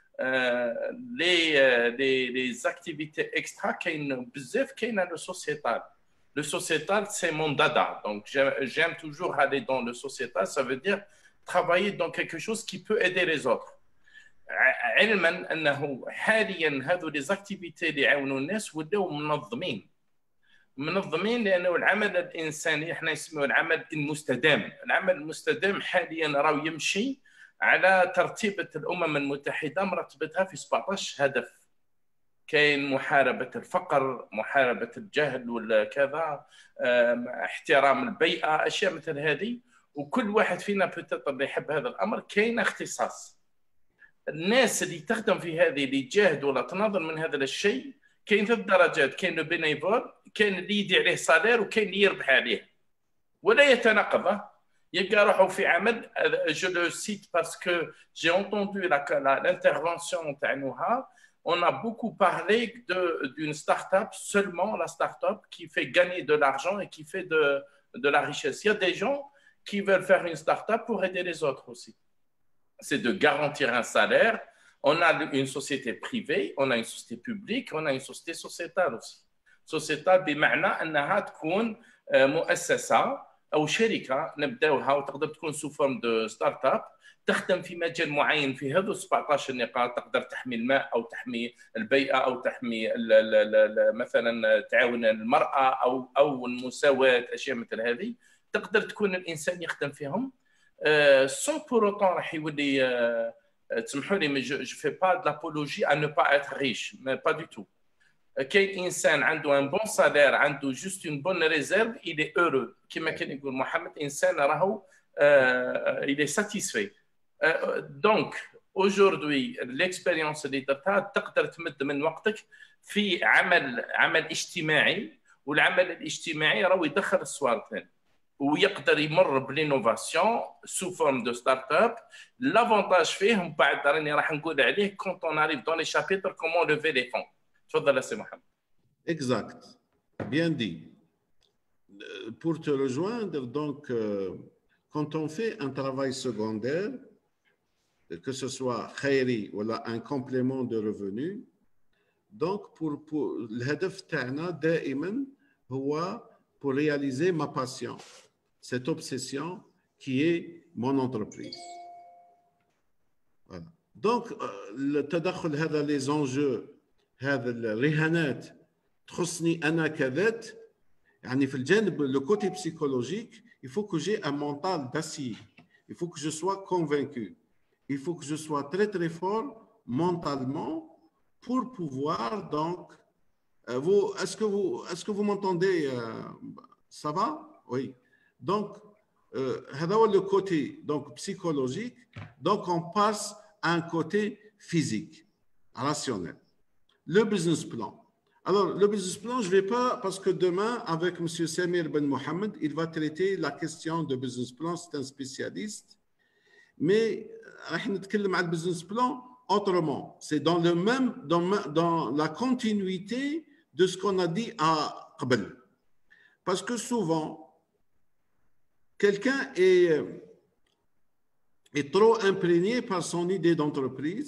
les activités extra كاين بزاف كاينه le sociétal c'est mon dada donc j'aime toujours aller dans le sociétal ça veut dire travailler dans quelque chose qui peut aider les autres علما انه حاليا هذو لي زاكتيفيتي اللي يعاونوا الناس ولاو منظمين منظمين، لانه العمل الانساني احنا نسميه العمل المستدام. العمل المستدام حاليا راه يمشي على ترتيبة الامم المتحده مرتبتها في 17 هدف. كاين محاربه الفقر، محاربه الجهل ولا كذا، احترام البيئه، اشياء مثل هذه. وكل واحد فينا بتطلع اللي يحب هذا الامر كاين اختصاص. الناس اللي تخدم في هذه اللي تجاهد ولا تناضل من هذا الشيء كاين 3 درجات. كاين لو بينيفول، كاين اللي يدي عليه صالير، وكاين اللي يربح عليه ولا يتناقض. يلقى روحه في عمل. جو لو سيت باسكو جي اونتوندو l'intervention تاع نوها. On a beaucoup parlé d'une start-up, seulement la start-up qui fait gagner de l'argent et qui fait de la richesse. Il y a des gens qui veulent faire une start-up pour aider les autres aussi. C'est de garantir un salaire. On a une société privée, on a une société publique, on a une société sociétale aussi. sociétale بمعنى أنها تكون مؤسسة أو شركة نبداوها وتقدر تكون سو فورم دو ستارت اب تخدم في مجال معين في هذو 17 نقاط. تقدر تحمي الماء أو تحمي البيئة أو تحمي مثلا تعاون المرأة أو المساواة، أشياء مثل هذه. تقدر تكون الإنسان يخدم فيهم سون بور اوتون راح يولي تسمحوا لي جو في با د لابولوجي ان نو با اتر ريش، با دو تو. كاين انسان عنده ان بون سالير، عنده جوست اون بون ريزيرف، الي اورو كما كان يقول محمد، انسان راهو الي ساتيسفي. دونك aujourd'hui l'expérience اللي درتها تقدر تمد من وقتك في عمل اجتماعي، والعمل الاجتماعي راهو يدخل الصوالحين ويقدر يمر بالانوفاسيون سو فورم دو ستارت اب. لافونتاج فيه من بعد راني راح نقول عليه كونت اون اريف دون لي شابيتر كومون لوفي لي فون. تفضل سي محمد. Exact, bien dit. Pour te rejoindre, donc, quand on fait un travail secondaire, que ce soit khairi ou un complément de revenu, donc pour الهدف تاعنا دائما هو pour réaliser ma passion, cette obsession qui est mon entreprise. Voilà. Donc, التدخل هذا les enjeux هذا الرهانات تخصني أنا كذات، يعني في الجانب le côté psychologique, il faut que j'ai un mental d'acier, il faut que je sois convaincu, il faut que je sois très très fort mentalement pour pouvoir donc est-ce que vous m'entendez? Ça va? Oui. Donc هذا هو le côté donc psychologique. Donc on passe à un côté physique, rationnel. Le business plan. Alors, le business plan, je ne vais pas, parce que demain, avec M. Samir Ben Mohamed, il va traiter la question de business plan, c'est un spécialiste. Mais, on va parler du business plan autrement. C'est dans la continuité de ce qu'on a dit à Qabel. Parce que souvent, quelqu'un est trop imprégné par son idée d'entreprise.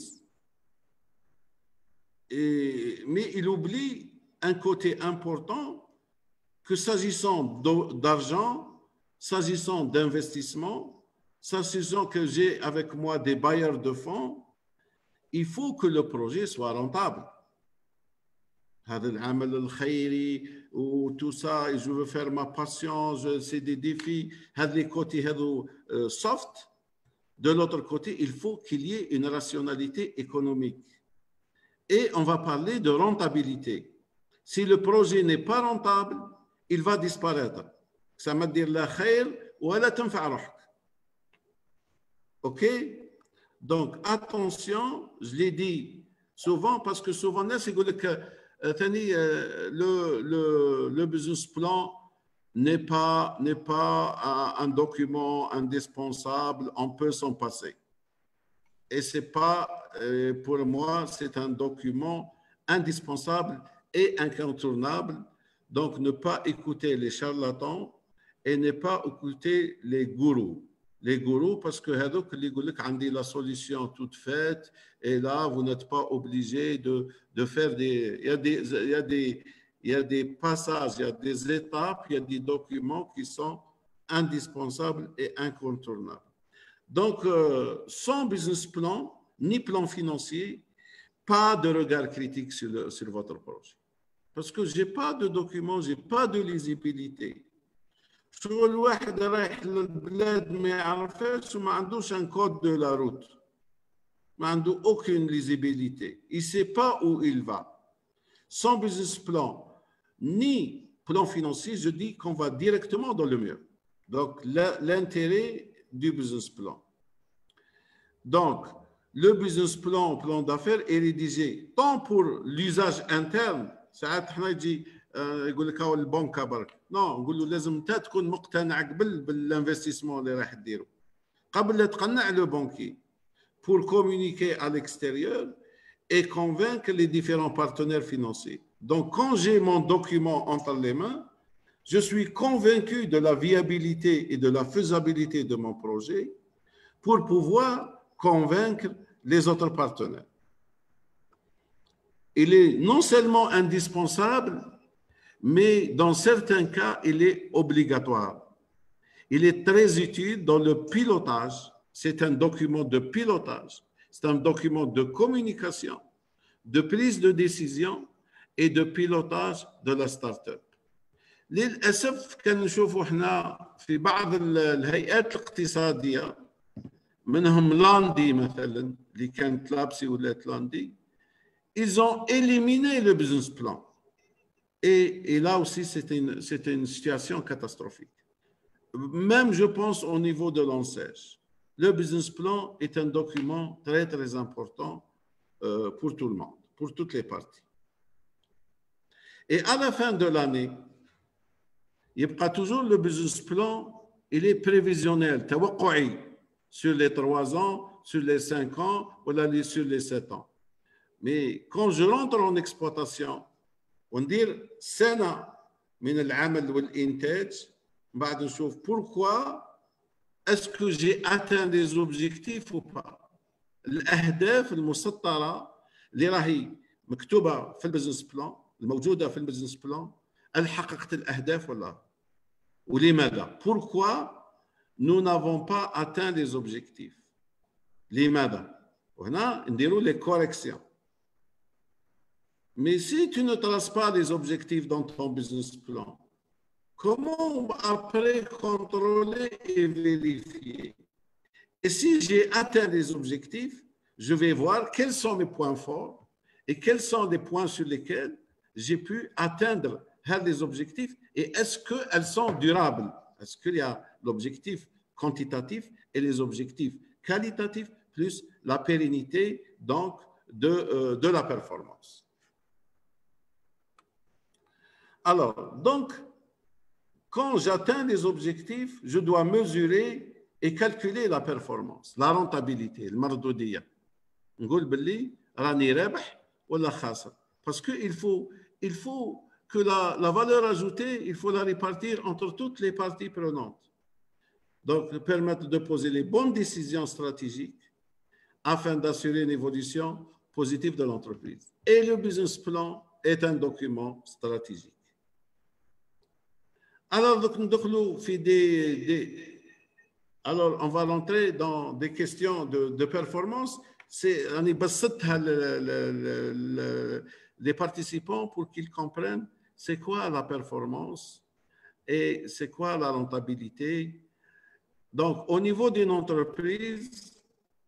Mais il oublie un côté important que s'agissant d'argent, s'agissant d'investissement, s'agissant que j'ai avec moi des bailleurs de fonds, il faut que le projet soit rentable. هذا العمل الخيري و tout ça, et je veux faire ma passion, c'est des défis. هذا les côtés soft. De l'autre côté, il faut qu'il y ait une rationalité économique. Et on va parler de rentabilité. Si le projet n'est pas rentable, il va disparaître. Ça veut dire la khair ou la tanfa rohk. OK? Donc, attention, je l'ai dit souvent parce que souvent, le business plan n'est pas un document indispensable, on peut s'en passer. Et c'est pas, pour moi, c'est un document indispensable et incontournable. Donc, ne pas écouter les charlatans et ne pas écouter les gourous. Les gourous, parce que la solution toute faite, et là, vous n'êtes pas obligé de faire des... Il y a des passages, il y a des étapes, il y a des documents qui sont indispensables et incontournables. Donc, sans business plan, ni plan financier, pas de regard critique sur votre projet. parce que je n'ai pas de documents, je n'ai pas de lisibilité. شو الواحد رايح للبلاد ما يعرفش وما عندوش un code de la route. ما عنده aucune lisibilité. Il ne sait pas où il va. Sans business plan, ni plan financier, je dis qu'on va directement dans le mur. Donc, l'intérêt du business plan. Donc, le business plan, plan d'affaires est rédigé tant pour l'usage interne, ساعات حنا يجي يقول لك هاو البنكه برك، نو نقول له لازم انت تكون مقتنع قبل بالانفستيسمون اللي راح ديرو قبل لا تقنع لو بانكي pour communiquer à l'extérieur et convaincre les différents partenaires financiers. Donc, quand j'ai mon document entre les mains, je suis convaincu de la viabilité et de la faisabilité de mon projet pour pouvoir convaincre les autres partenaires. Il est non seulement indispensable, mais dans certains cas, il est obligatoire. Il est très utile dans le pilotage. C'est un document de pilotage, c'est un document de communication, de prise de décision et de pilotage de la start-up. للأسف كنشوفوا احنا في بعض الهيئات الاقتصادية منهم لاندي مثلا اللي كانت لابسي ولات لاندي ils ont éliminé le business plan et là aussi c'était une situation catastrophique. Même je pense au niveau de l'ANSES. Le business plan est un document très, très important pour tout le monde, pour toutes les parties. Et à la fin de l'année, il y a toujours le business plan, il est prévisionnel, sur les 3 ans, sur les 5 ans, ou sur les 7 ans. Mais quand je rentre en exploitation, on dit سنة من العمل والإنتاج, بعد نشوف pourquoi est-ce que j'ai atteint les objectifs ou pas. الأهداف المسطرة اللي راهي مكتوبة في البزنس بلان الموجودة في البزنس بلان هل حققت الأهداف ولا ولماذا. Pourquoi nous n'avons pas atteint les objectifs. لماذا. وهنا نديروا les corrections. Mais si tu ne traces pas les objectifs dans ton business plan, comment après contrôler et vérifier? Et si j'ai atteint les objectifs, je vais voir quels sont mes points forts et quels sont les points sur lesquels j'ai pu atteindre les objectifs et est-ce qu'elles sont durables? Est-ce qu'il y a l'objectif quantitatif et les objectifs qualitatifs plus la pérennité donc de la performance. Alors, donc, quand j'atteins les objectifs, je dois mesurer et calculer la performance, la rentabilité, le mardoudiya. نقول باللي راني رابح ولا خاسر. Parce qu'il faut que la valeur ajoutée, il faut la répartir entre toutes les parties prenantes. Donc, permettre de poser les bonnes décisions stratégiques afin d'assurer une évolution positive de l'entreprise. Et le business plan est un document stratégique. Alors, alors, on va rentrer dans des questions de performance. On les participants pour qu'ils comprennent c'est quoi la performance et c'est quoi la rentabilité. Donc, au niveau d'une entreprise,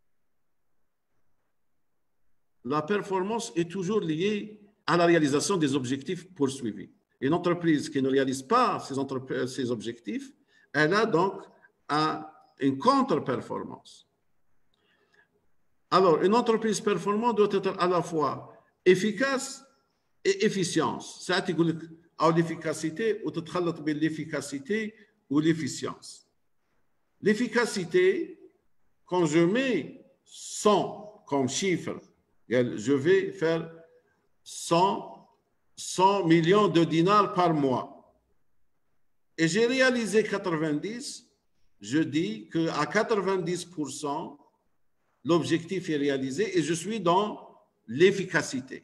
la performance est toujours liée à la réalisation des objectifs poursuivis. Une entreprise qui ne réalise pas ses objectifs, elle a donc une contre-performance. Alors, une entreprise performante doit être à la fois efficace et efficience. Ça, tu dis l'efficacité ou tu te l'efficacité ou l'efficience. L'efficacité, quand je mets 100 comme chiffre, je vais faire 100 millions de dinars par mois. Et j'ai réalisé 90, je dis qu'à 90%, l'objectif est réalisé et je suis dans l'efficacité.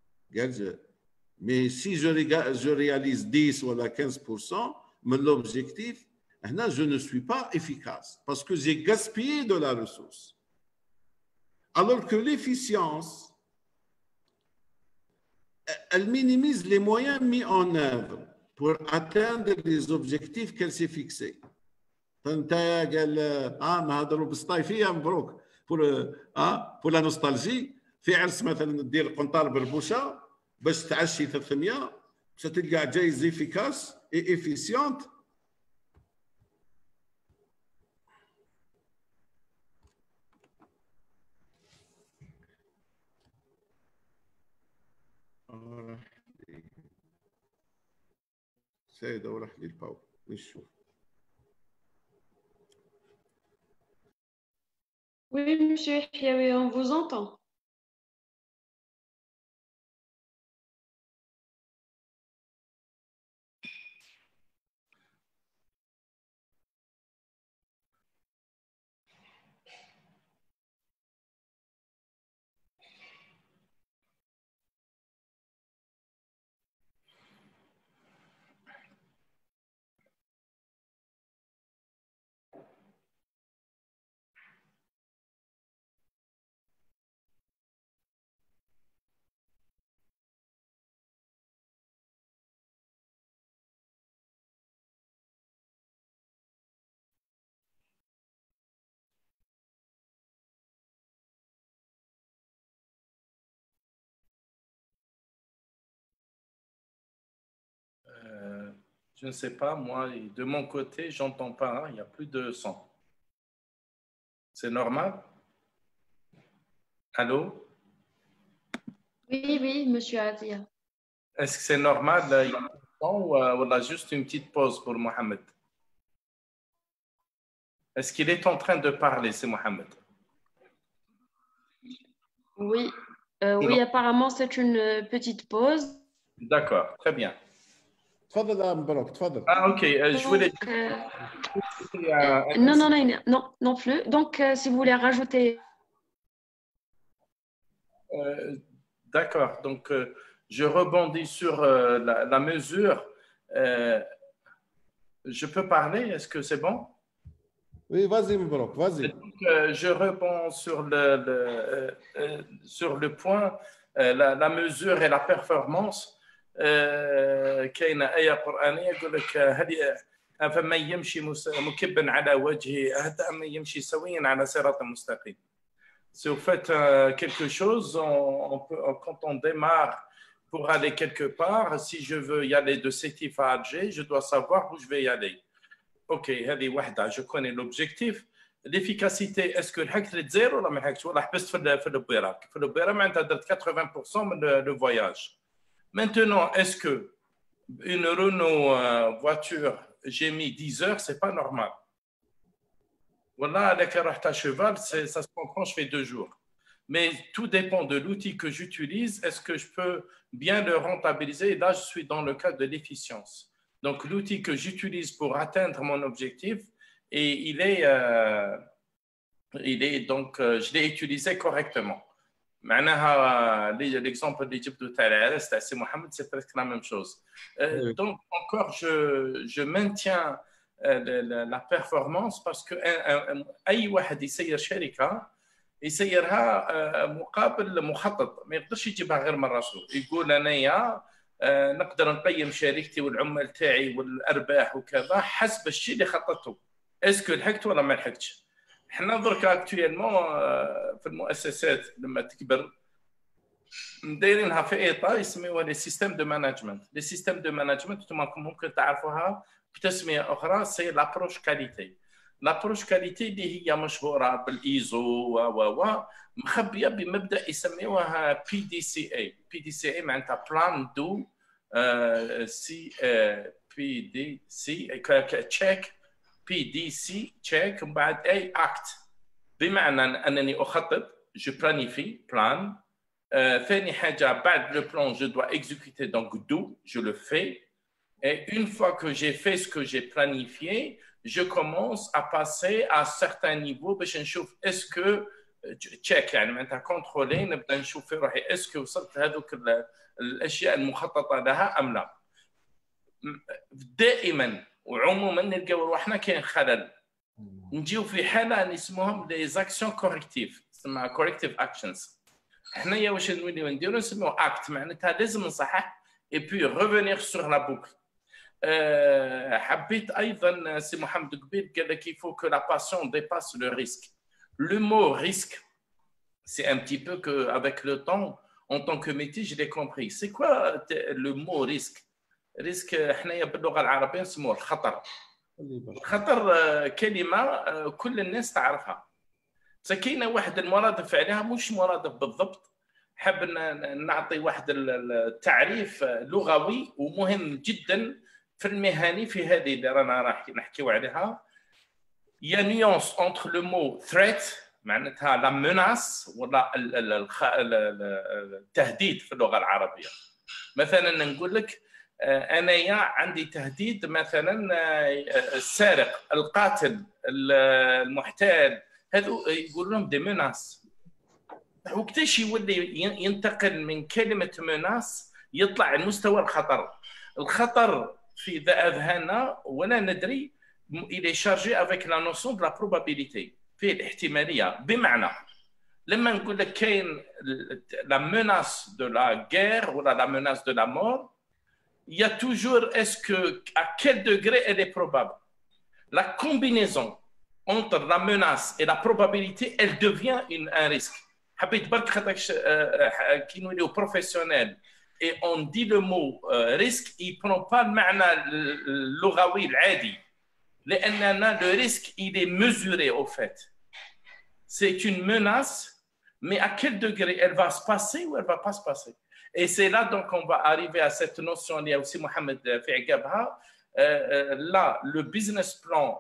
Mais si je réalise 10 ou 15%, mais l'objectif, je ne suis pas efficace parce que j'ai gaspillé de la ressource. Alors que l'efficience, elle minimise les moyens mis en œuvre pour atteindre les objectifs qu'elle s'est fixés. فانت قال نهضروا بالصيفيه مبروك pour la nostalgie في عرس مثلا دير قنطار بربوشه باش تعشي 300 باش تلقى جايز افيكاس اي افيسيونت. سيدة وراح لي الباور نشوف. Oui, monsieur Hiawi, on vous entend. Je ne sais pas, moi, de mon côté, j'entends pas, hein, il n'y a plus de son. C'est normal? Allô? Oui, oui, monsieur Atia. Est-ce que c'est normal, il y a plus de son ou on a juste une petite pause pour Mohamed? Est-ce qu'il est en train de parler, c'est Mohamed? Oui, oui, apparemment, c'est une petite pause. D'accord, très bien. تفضل مبروك تفضل. Ah, ok, je voulais... Non, non, non, non, non plus. Donc, si vous voulez rajouter... D'accord, donc je rebondis sur la mesure. Je peux parler? Est-ce que c'est bon? Oui, vas-y مبروك, vas-y. Donc, je rebondis sur le point, la mesure et la performance. كاينه آية قرآنية يقول لك هل فمن يمشي مكبا على وجهه أهدى من يمشي سويا على صراط مستقيم. Si vous faites quelque chose, quand on démarre pour aller quelque part, si je veux y aller de Sétif à Alger, je dois savoir où je vais y aller. Ok, هذه واحدة, je connais l'objectif. L'efficacité, est-ce que لحقت للزيرو ولا ما لحقتش ولا حبست في البيراك؟ في البيراك معناتها درت 80% من le voyage. Maintenant, est-ce que une Renault voiture, j'ai mis 10 heures, c'est pas normal. Voilà, avec la à cheval, ça se comprend, je fais 2 jours. Mais tout dépend de l'outil que j'utilise. Est-ce que je peux bien le rentabiliser? Et là, je suis dans le cadre de l'efficience. Donc, l'outil que j'utilise pour atteindre mon objectif, et il est donc, je l'ai utilisé correctement. L'exemple de l'Égypte de Talès, c'est Mohamed, c'est presque la même chose. Donc, encore, je maintiens la performance parce que أي واحد يسير شركة يسيرها مقابل مخطط ما يقدرش يجيبها غير من راسه يقول أنايا نقدر نقيم شركتي والعمال تاعي والأرباح وكذا حسب الشيء اللي خططته اسكو لحقت ولا ما لحقتش. احنا درك اكتويلمون في المؤسسات لما تكبر دايرينها في اطار يسميوها لي سيستيم دو مانجمنت. لي سيستيم دو مانجمنت انتم ممكن تعرفوها بتسميه اخرى سي لابروش كاليتي. لابروش كاليتي اللي هي مشهوره بالايزو و مخبيه بمبدا يسميوها بي دي سي اي. بي دي سي اي معناتها بلان دو سي بي دي سي تشيك بي دي سي تشيك ومن بعد اي اكت بمعنى انني اخطط جو بلانيفي بلان. ثاني حاجه بعد لو بلان جو دوا اكزيكوتي دونك دو جو لو في. Et une fois que j'ai fait ce que j'ai planifié, je commence à passer à certains niveaux باش نشوف est-ce que تشيك يعني معناتها كونترولي نبدا نشوف في روحي est-ce que وصلت هذوك الاشياء المخططه لها ام لا. دائما وعموما نلقاو روحنا كاين خلل نجيو في حاله نسموهم لي زاكسيون كوريكتيف تسمى كوريكتيف اكشنز. حنايا واش نوليو نديرو نسميو اكت معناتها لازم نصحح اي بي ريفونير سور لا بوكل. حبيت ايضا سي محمد قبيل قال لك il faut que la passion dépasse le risque. Le mot risque, c'est un petit peu que avec le temps en tant que métier je l'ai compris. C'est quoi le mot risque؟ risque حنايا باللغه العربيه نسموه الخطر. الخطر كلمه كل الناس تعرفها. كاينه واحد المرادف عليها مش مرادف بالضبط. حاب نعطي واحد التعريف لغوي ومهم جدا في المهني في هذه اللي رانا راح نحكيو عليها. يا نيونس انتر لو مو ثريت معناتها لا ميناس ولا التهديد في اللغه العربيه. مثلا نقول لك انايا عندي تهديد مثلا السارق القاتل المحتال هذو يقولوا لهم دي ميناس. وقتاش يولي ينتقل من كلمه ميناس يطلع لمستوى الخطر. الخطر في اذهاننا ولا ندري il est chargé avec la notion de la probabilité في الاحتماليه. بمعنى لما نقول لك كاين la menace de la guerre ولا la menace de la mort, il y a toujours est-ce que à quel degré elle est probable. La combinaison entre la menace et la probabilité, elle devient un risque. حبيت برك خاطرش كي نوليو بروفيسيونيل et on dit le mot risque, il prend pas المعنى اللغوي العادي. لأننا le risque il est mesuré au fait. C'est une menace, mais à quel degré elle va se passer ou elle va pas se passer. Et c'est là donc on va arriver à cette notion اللي aussi Mohamed في عقابها. Là le business plan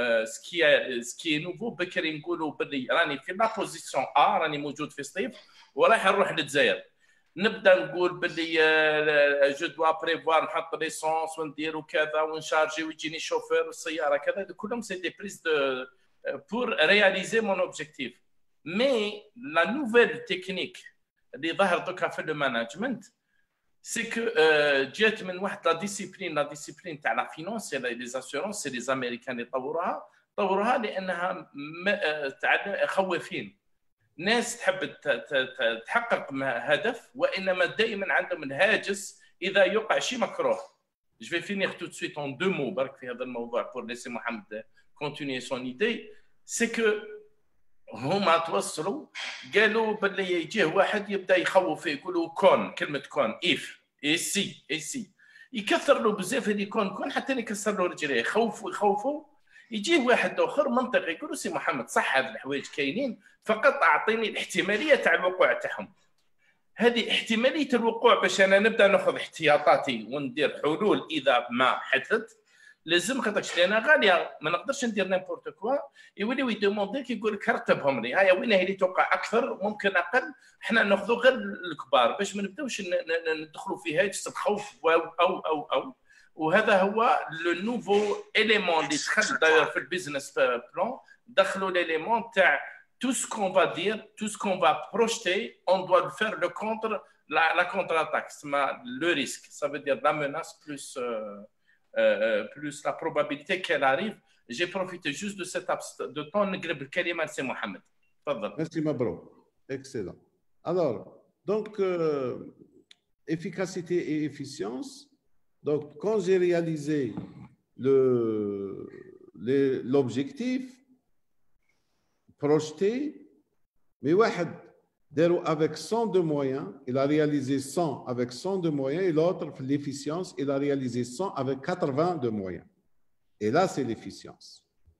ce qui est nouveau بكري نقولوا باللي راني في لا بوزيسيون ا راني موجود في صيف وراح نروح للجزائر. نبدا نقول باللي جو دوا بريفوار نحط ليسونس ونديروا كذا ونشارجي ويجيني شوفير السياره كذا كلهم سي دي بريز دو بور رياليزي مون اوبجيكتيف. مي لا نوفيل تكنيك اللي ظهر دوكا في المانجمنت سي كو جات من واحد لا ديسيبلين تاع لا فينونس لي زاسيورونس سي لي امريكان اللي طوروها لانها تاع خوافين. ناس تحب تحقق هدف وانما دائما عندهم الهاجس اذا يوقع شيء مكروه. Je vais finir tout de suite en deux mots برك في هذا الموضوع pour laisser Mohamed continuer son idée. C'est que هما توصلوا قالوا باللي يجيه واحد يبدا يخوف فيه يقولوا كون كلمه كون اف اي سي يكثر له بزاف هذه كون حتى يكسر له رجليه يخوفوا. يجيه واحد اخر منطقي يقول له سي محمد صح هذه الحوايج كاينين فقط اعطيني الاحتماليه تاع الوقوع تاعهم. هذه احتماليه الوقوع باش انا نبدا ناخذ احتياطاتي وندير حلول اذا ما حدثت. لازم خاطرش لان غاليه ما نقدرش ندير نيمبورت كوا. يوليو يدومونديك يقول لك رتبهم لي هيا وين هي اللي توقع اكثر ممكن اقل احنا ناخذوا غير الكبار باش ما نبداوش ندخلوا في هاجس الخوف او وهذا هو لو نوفو اليمون اللي دخل داير في البيزنس بلان. دخلوا ليليمون تاع tout ce qu'on va dire, tout ce qu'on va projeter, on doit le faire le contre, la contre-attaque, le risque. Ça veut dire la menace plus la probabilité qu'elle arrive. J'ai profité juste de cet de temps. نقرب الكلمة لسي محمد. تفضل. Merci Mabrouk. Excellent. Alors, donc, efficacité et efficience. Donc, quand j'ai réalisé l'objectif projeté, mais واحد دارو avec 100 de moyens, il a réalisé 100 avec 100 de moyens, et l'autre, l'efficience, il a réalisé 100 avec 80 de moyens. Et là, c'est l'efficience.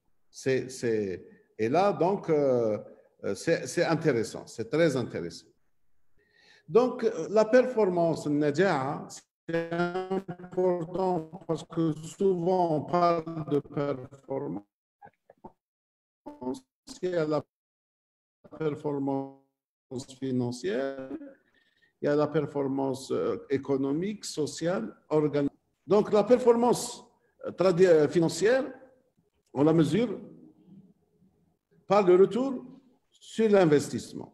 Et là, donc, c'est intéressant, c'est très intéressant. Donc, la performance, النجاعة, c'est important parce que souvent on parle de performance. Il y a la performance financière, il y a la performance économique, sociale, organique. Donc, la performance financière, on la mesure par le retour sur l'investissement.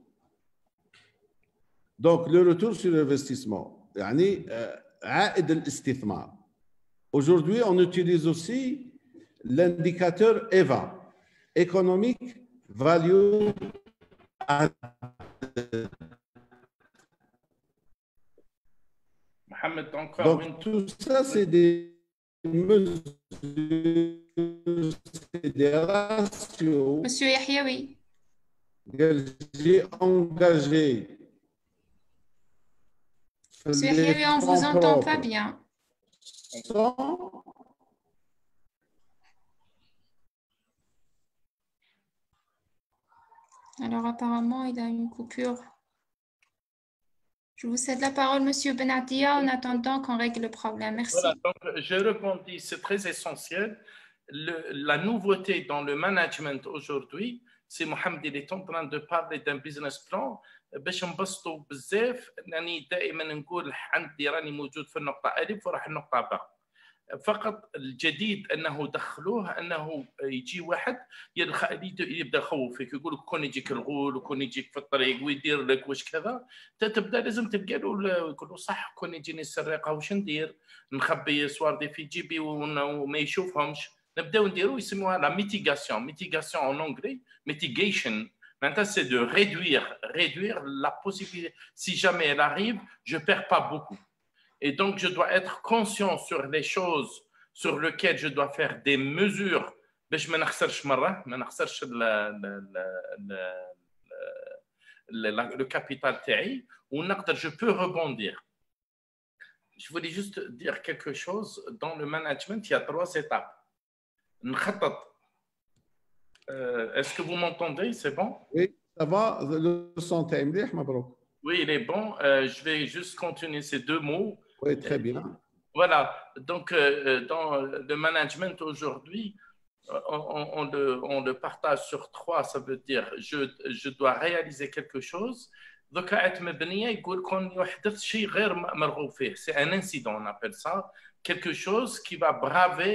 Donc, le retour sur l'investissement, يعني عائد الاستثمار. Aujourd'hui, on utilise aussi l'indicateur EVA, Economic Value Added. Mohamed, encore Donc, une. tout ça, c'est des mesures, c'est des ratios Monsieur Yahyaoui. que j'ai engagés. Monsieur Les Yahyaoui, on ne vous fonds entend pas propres bien. sont Alors, apparemment, il a une coupure. Je vous cède la parole, Monsieur Benatia, en attendant qu'on règle le problème. Merci. Voilà, donc je rebondis, c'est très essentiel. La nouveauté dans le management aujourd'hui, c'est Mohamed, il est en train de parler d'un business plan باش نبسطوا بزاف انني دائما نقول عندي راني موجود في النقطه الف وراح النقطه باء. فقط الجديد انه دخلوه انه يجي واحد يبدا يخوفك يقول لك كون يجيك الغول وكون يجيك في الطريق ويدير لك واش كذا تبدا لازم تلقى له يقول له صح كون يجيني السرقه واش ندير نخبي صواردي في جيبي وما يشوفهمش نبداو نديرو يسموها لا ميتيغاسيون اون انجلي ميتيغيشن Maintenant, c'est de réduire la possibilité. Si jamais elle arrive, je ne perds pas beaucoup. Et donc, je dois être conscient sur les choses sur lesquelles je dois faire des mesures. باش ما نخسرش مرة ما نخسرش le capital تاعي ونقدر je peux rebondir. Je voulais juste dire quelque chose. Dans le management, il y a 3 étapes. نخطط. Est-ce que vous m'entendez? C'est bon? Oui, ça va. Le son est مليح مبروك. Oui, il est bon. Je vais juste continuer ces 2 mots. Oui, très bien. Voilà. Donc, dans le management aujourd'hui, on le partage sur 3. Ça veut dire je dois réaliser quelque chose. Donc, c'est un incident, on appelle ça. Quelque chose qui va braver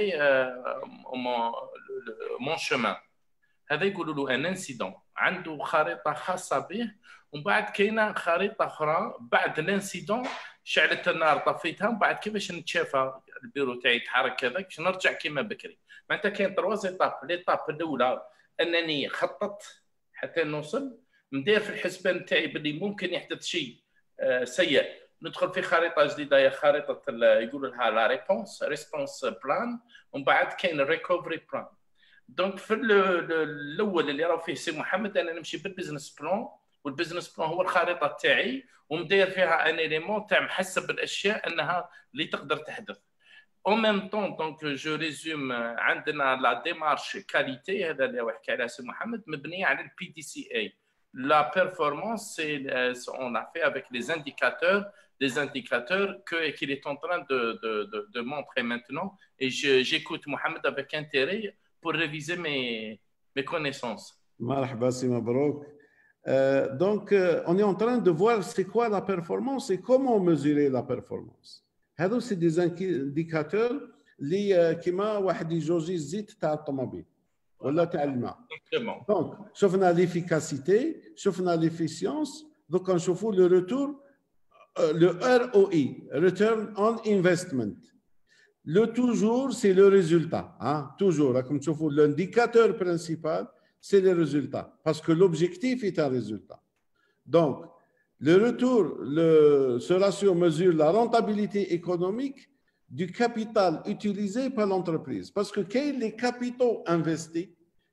mon chemin. هذا يقولوا له ان انسيدون عنده خريطه خاصه به ومن بعد كاينه خريطه اخرى بعد الانسيدون شعلت النار طفيتها ومن بعد كيفاش نتشافى البيرو تاعي يتحرك كذا باش نرجع كما بكري. معناتها كاين 3 ايطاب. ليطاب الاولى انني خططت حتى نوصل ندير في الحسبان تاعي باللي ممكن يحدث شيء سيء ندخل في خريطه جديده هي خريطه يقولوا لها لا ريسبونس بلان ومن بعد كاين ريكوفري بلان. دونك في الاول اللي راه فيه سي محمد انا نمشي بالبزنس بلان والبزنس بلان هو الخريطه تاعي ومدير فيها ان اليمون تاع محسب بالاشياء انها اللي تقدر تحدث. او ميم طون دونك جو ريزوم عندنا لا ديمارش كاليتي هذا اللي حكى عليه سي محمد مبنيه على البي دي سي اي. لا بيرفورمانس سي اون ا في افيك لي انديكاتeurs des indicateurs qu'il est en train de montrer maintenant et j'écoute Mohamed avec intérêt pour réviser mes connaissances. Marhaba, c'est Mabrouk. Donc, on est en train de voir c'est quoi la performance et comment mesurer la performance. C'est des indicateurs qui m'ont واحد يجوزي الزيت تاع الطوموبيل ولا تاع الماء. Donc, شفنا l'efficacité, شفنا l'efficience, donc نشوفوا le retour, le ROI, Return on Investment. Le toujours, c'est le résultat. Hein? Toujours, comme tu vois, l'indicateur principal, c'est le résultat. Parce que l'objectif est un résultat. Donc, le retour, ce ratio mesure la rentabilité économique du capital utilisé par l'entreprise. Parce que quand les capitaux investis,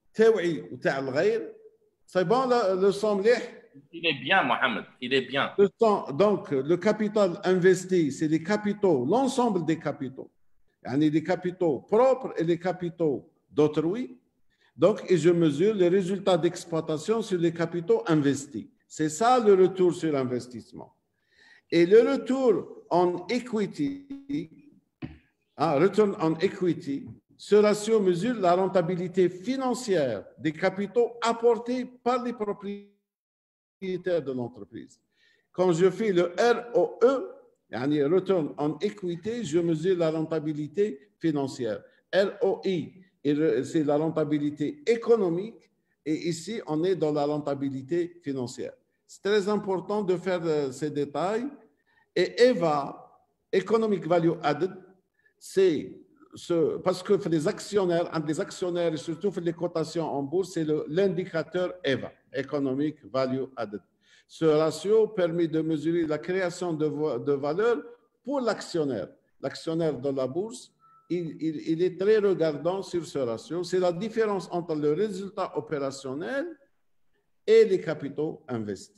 c'est bon, le son Il est bien, Mohamed, il est bien. Donc, le capital investi, c'est les capitaux, l'ensemble des capitaux. Les capitaux propres et les capitaux d'autrui. Donc, et je mesure les résultats d'exploitation sur les capitaux investis. C'est ça le retour sur l'investissement. Et le retour en equity, return on equity, ce ratio mesure la rentabilité financière des capitaux apportés par les propriétaires de l'entreprise. Quand je fais le ROE, Return on Equity, je mesure la rentabilité financière. ROI, c'est la rentabilité économique et ici, on est dans la rentabilité financière. C'est très important de faire ces détails. Et EVA, Economic Value Added, c'est parce que les actionnaires, et surtout pour les cotations en bourse, c'est l'indicateur EVA, Economic Value Added. Ce ratio permet de mesurer la création de valeur pour l'actionnaire de la bourse, il est très regardant sur ce ratio. C'est la différence entre le résultat opérationnel et les capitaux investis.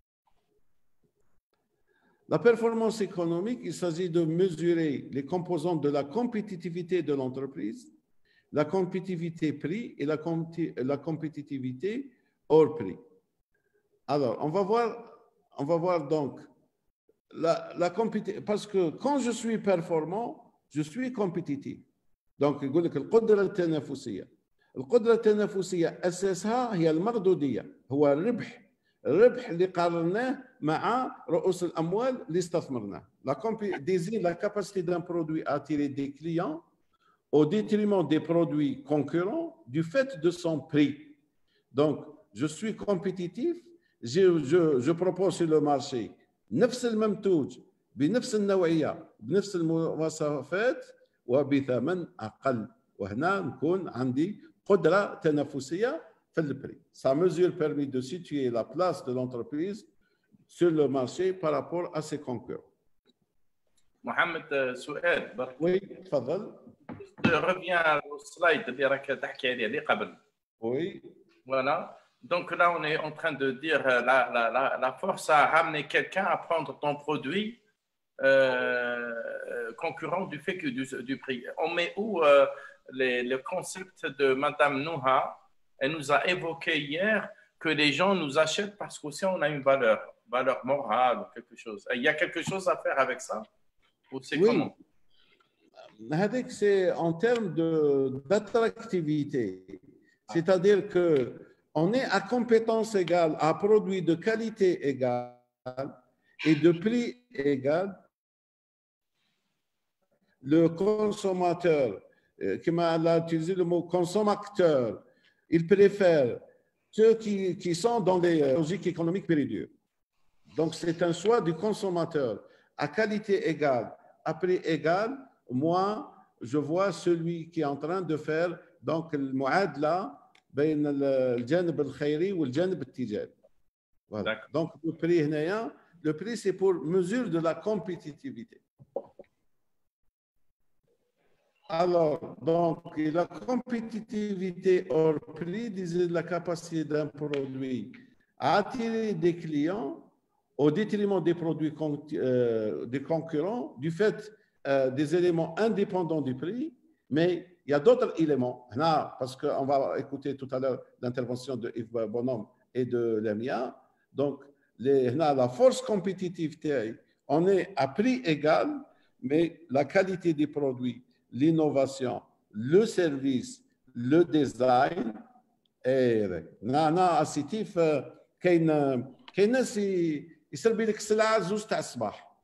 La performance économique, il s'agit de mesurer les composantes de la compétitivité de l'entreprise, la compétitivité prix et la compétitivité hors prix. Alors, on va voir donc la compétitivité, parce que quand je suis performant, je suis compétitif. Donc, يقول لك القدرة التنافسية. القدرة التنافسية أساسها هي المردودية، هو الربح اللي قارناه مع رؤوس الأموال اللي استثمرناه. désigne la capacité d'un produit à attirer des clients au détriment des produits concurrents du fait de son prix. Donc, je suis compétitif, je propose sur le marché نفس المنتوج بنفس النوعية بنفس المواصفات وبثمن أقل، وهنا نكون عندي قدرة تنافسية في البري. Ça mesure permet de situer la place de l'entreprise sur le marché par rapport à ses concurrents. محمد سؤال برك. Oui, تفضل. reviens au slide اللي راك تحكي عليه اللي قبل. Oui. Voilà. Donc là, on est en train de dire la force à ramener quelqu'un à prendre ton produit concurrent du fait que du prix. On met où le concept de Madame Nouha? Elle nous a évoqué hier que les gens nous achètent parce qu'aussi on a une valeur morale ou quelque chose. Il y a quelque chose à faire avec ça? Ou c'est comment? C'est en termes d'attractivité. C'est-à-dire qu'on est à compétence égale, à produit de qualité égale et de prix égal. Le consommateur, qui m'a utilisé le mot consommateur, il préfère ceux qui sont dans les logiques économiques pures et dures. Donc, c'est un choix du consommateur. À qualité égale, à prix égal, moi, je vois celui qui est en train de faire donc le muadla بين الجانب الخيري والجانب التجاري. Voilà. Donc le prix c'est pour mesure de la compétitivité. Alors donc la compétitivité hors prix disait la capacité d'un produit à attirer des clients au détriment des produits des concurrents du fait des éléments indépendants du prix, mais il y a d'autres éléments, parce qu'on va écouter tout à l'heure l'intervention de Yves Bonhomme et de Lamia. Donc, la force compétitive, on est à prix égal, mais la qualité des produits, l'innovation, le service, le design, أسيتيف كاين ناس يسربي لك سلعة زوج تاع الصباح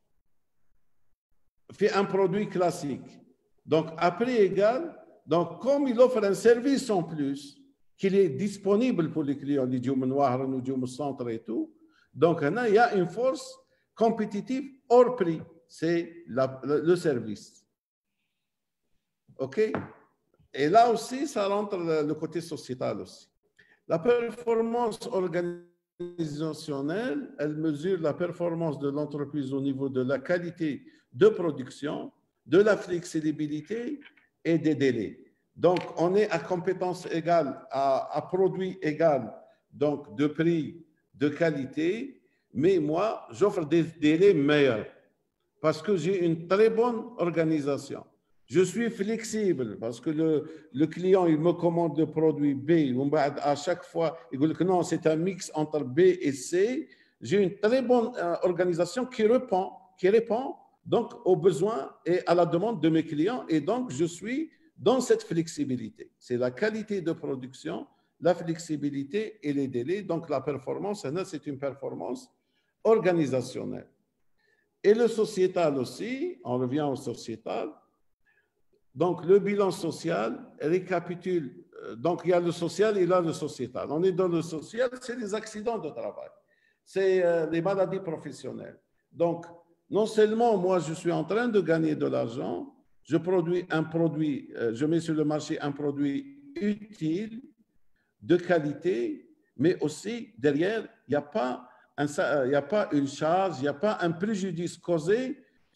في un produit classique. Donc, à prix égal, donc comme il offre un service en plus, qu'il est disponible pour les clients, les du centre et tout, donc il y a une force compétitive hors prix, c'est le service. OK? Et là aussi, ça rentre le côté sociétal aussi. La performance organisationnelle, elle mesure la performance de l'entreprise au niveau de la qualité de production, de la flexibilité et des délais. Donc, on est à compétence égale, à produit égal, donc de prix, de qualité, mais moi, j'offre des délais meilleurs parce que j'ai une très bonne organisation. Je suis flexible parce que le client, il me commande le produit B, à chaque fois, il dit que non, c'est un mix entre B et C. J'ai une très bonne organisation qui répond donc aux besoins et à la demande de mes clients, et donc je suis dans cette flexibilité. C'est la qualité de production, la flexibilité et les délais. Donc la performance, c'est une performance organisationnelle. Et le sociétal aussi, on revient au sociétal. Donc le bilan social récapitule, donc il y a le social et là le sociétal. On est dans le social, c'est les accidents de travail, c'est les maladies professionnelles. Donc non seulement moi je suis en train de gagner de l'argent, je produis un produit, je mets sur le marché un produit utile, de qualité, mais aussi derrière, il n'y a pas une charge, il n'y a pas un préjudice causé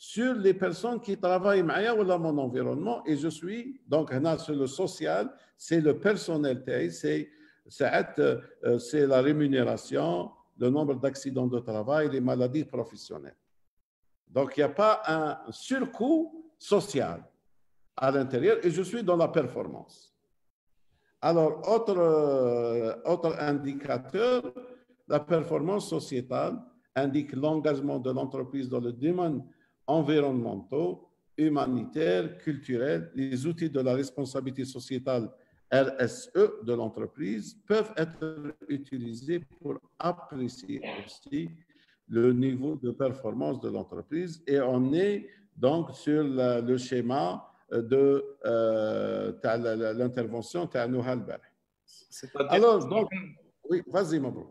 sur les personnes qui travaillent معايا ou dans mon environnement et je suis donc هنا sur le social, c'est le personnel تاعي, c'est la rémunération, le nombre d'accidents de travail, les maladies professionnelles. Donc il n'y a pas un surcoût social à l'intérieur et je suis dans la performance. Alors, autre indicateur, la performance sociétale indique l'engagement de l'entreprise dans le domaine environnementaux, humanitaires, culturels. Les outils de la responsabilité sociétale RSE de l'entreprise peuvent être utilisés pour apprécier aussi le niveau de performance de l'entreprise. Et on est donc sur le schéma de l'intervention de Nouha al-Barh. Alors, donc, oui, vas-y, Mabrouk.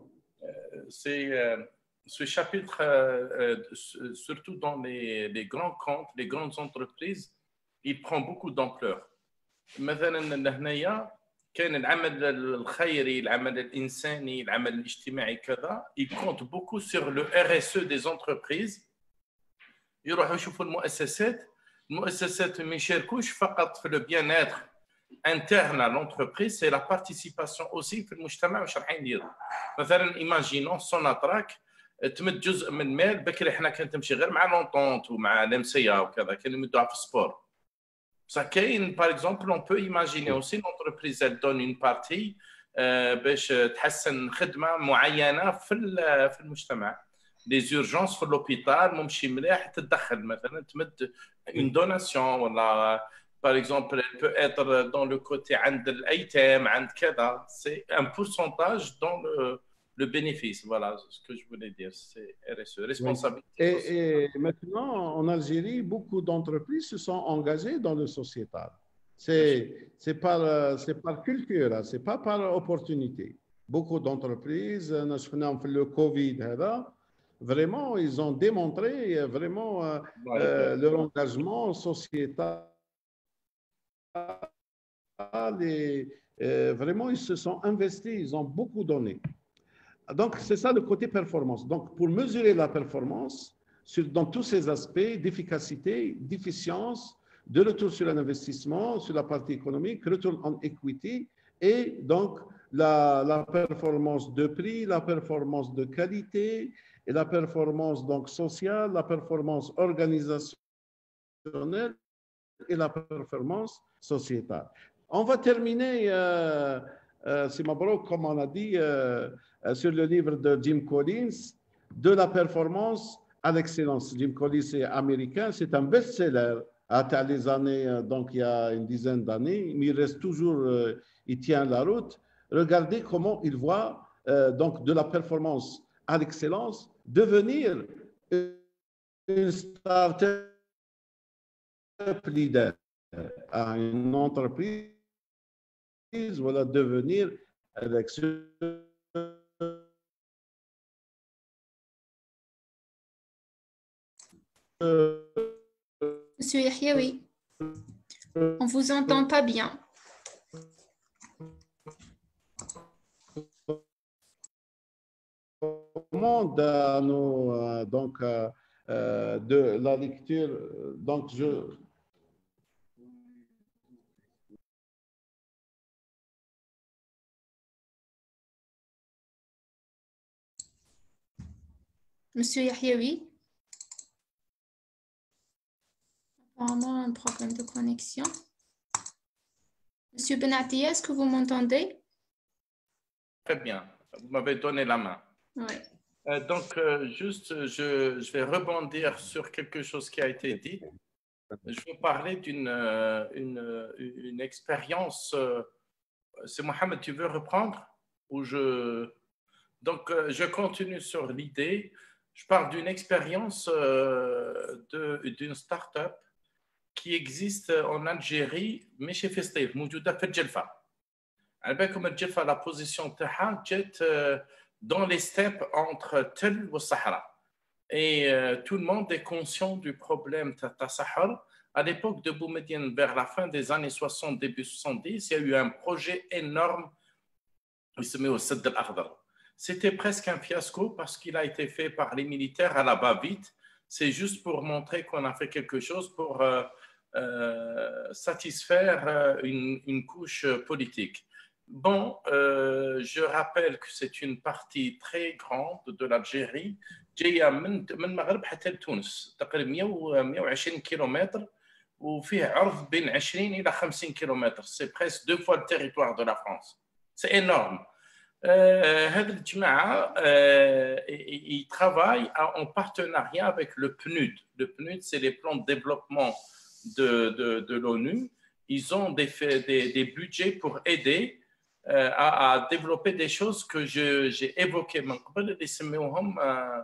Ce chapitre, surtout dans les grands comptes, les grandes entreprises, il prend beaucoup d'ampleur. مثلا هنايا كان العمل الخيري، العمل الإنساني، العمل الاجتماعي كذا، il compte beaucoup sur le RSE des entreprises. يروحوا يشوفوا المؤسسات ما يشاركوش فقط في le bien-être interne à l'entreprise, c'est la participation aussi في المجتمع واش راح يديروا. مثلا imaginons Sonatrach تمد جزء من المال. بكري احنا كانت تمشي غير مع لونطونت ومع الامسيه وكذا، كانوا يمدوها في السبور. بصح كاين par exemple on peut imaginer aussi l'entreprise elle donne une partie باش تحسن خدمه معينه في المجتمع. les urgences في l'hôpital ممشي مليح تتدخل مثلا تمد une donation ولا par exemple elle peut être dans le côté عند الايتام عند كذا. c'est un pourcentage dans le bénéfice. Voilà ce que je voulais dire, c'est RSE, responsabilité. Et maintenant, en Algérie, beaucoup d'entreprises se sont engagées dans le sociétal. C'est par culture, c'est pas par opportunité. Beaucoup d'entreprises, le Covid, vraiment, ils ont démontré vraiment leur engagement sociétal. Et vraiment, ils se sont investis, ils ont beaucoup donné. Donc, c'est ça le côté performance. Donc, pour mesurer la performance dans tous ces aspects d'efficacité, d'efficience, de retour sur l'investissement, sur la partie économique, retour en equity, et donc la performance de prix, la performance de qualité, et la performance donc sociale, la performance organisationnelle et la performance sociétale. On va terminer, c'est Mabrouk, comme on a dit, sur le livre de Jim Collins, de la performance à l'excellence. Jim Collins est américain, c'est un best-seller à les années, donc il y a une dizaine d'années, mais il reste toujours, il tient la route. Regardez comment il voit donc de la performance à l'excellence devenir une start-up leader à une entreprise, voilà, devenir l'excellence. Monsieur Yahyaoui, on vous entend pas bien. Donc de la lecture, donc Monsieur Yahyaoui, apparemment un problème de connexion. Monsieur Benati, est-ce que vous m'entendez? Très bien, vous m'avez donné la main. Oui. Donc, juste, je vais rebondir sur quelque chose qui a été dit. Je vais parler d'une expérience. C'est Mohamed, tu veux reprendre ou Donc, je continue sur l'idée. Je parle d'une expérience d'une start-up qui existe en Algérie, mais chez Festif, موجودة في الجلفة. على بالكم الجلفة la position تاعها جات dans les steppes entre Tel et Sahara. Et tout le monde est conscient du problème de Sahara. À l'époque de Boumediene, vers la fin des années 60, début 70, il y a eu un projet énorme, il se met au Sed al-Akhdar. C'était presque un fiasco parce qu'il a été fait par les militaires à la va-vite. C'est juste pour montrer qu'on a fait quelque chose pour satisfaire une couche politique. Bon, je rappelle que c'est une partie très grande de l'Algérie, جايه من المغرب حتى لتونس تقريبا 120 كيلومتر وفيه عرض بين 20 الى 50 كيلومتر. سي بريس دو فوا التيريتوار دو لا فرانس. سي انورم. هذه الجماعه ils travaillent en partenariat avec le PNUD. Le PNUD, c'est les plans de développement de l'ONU. Ils ont des budgets pour aider à développer des choses que j'ai évoquées من قبل اللي يسموهم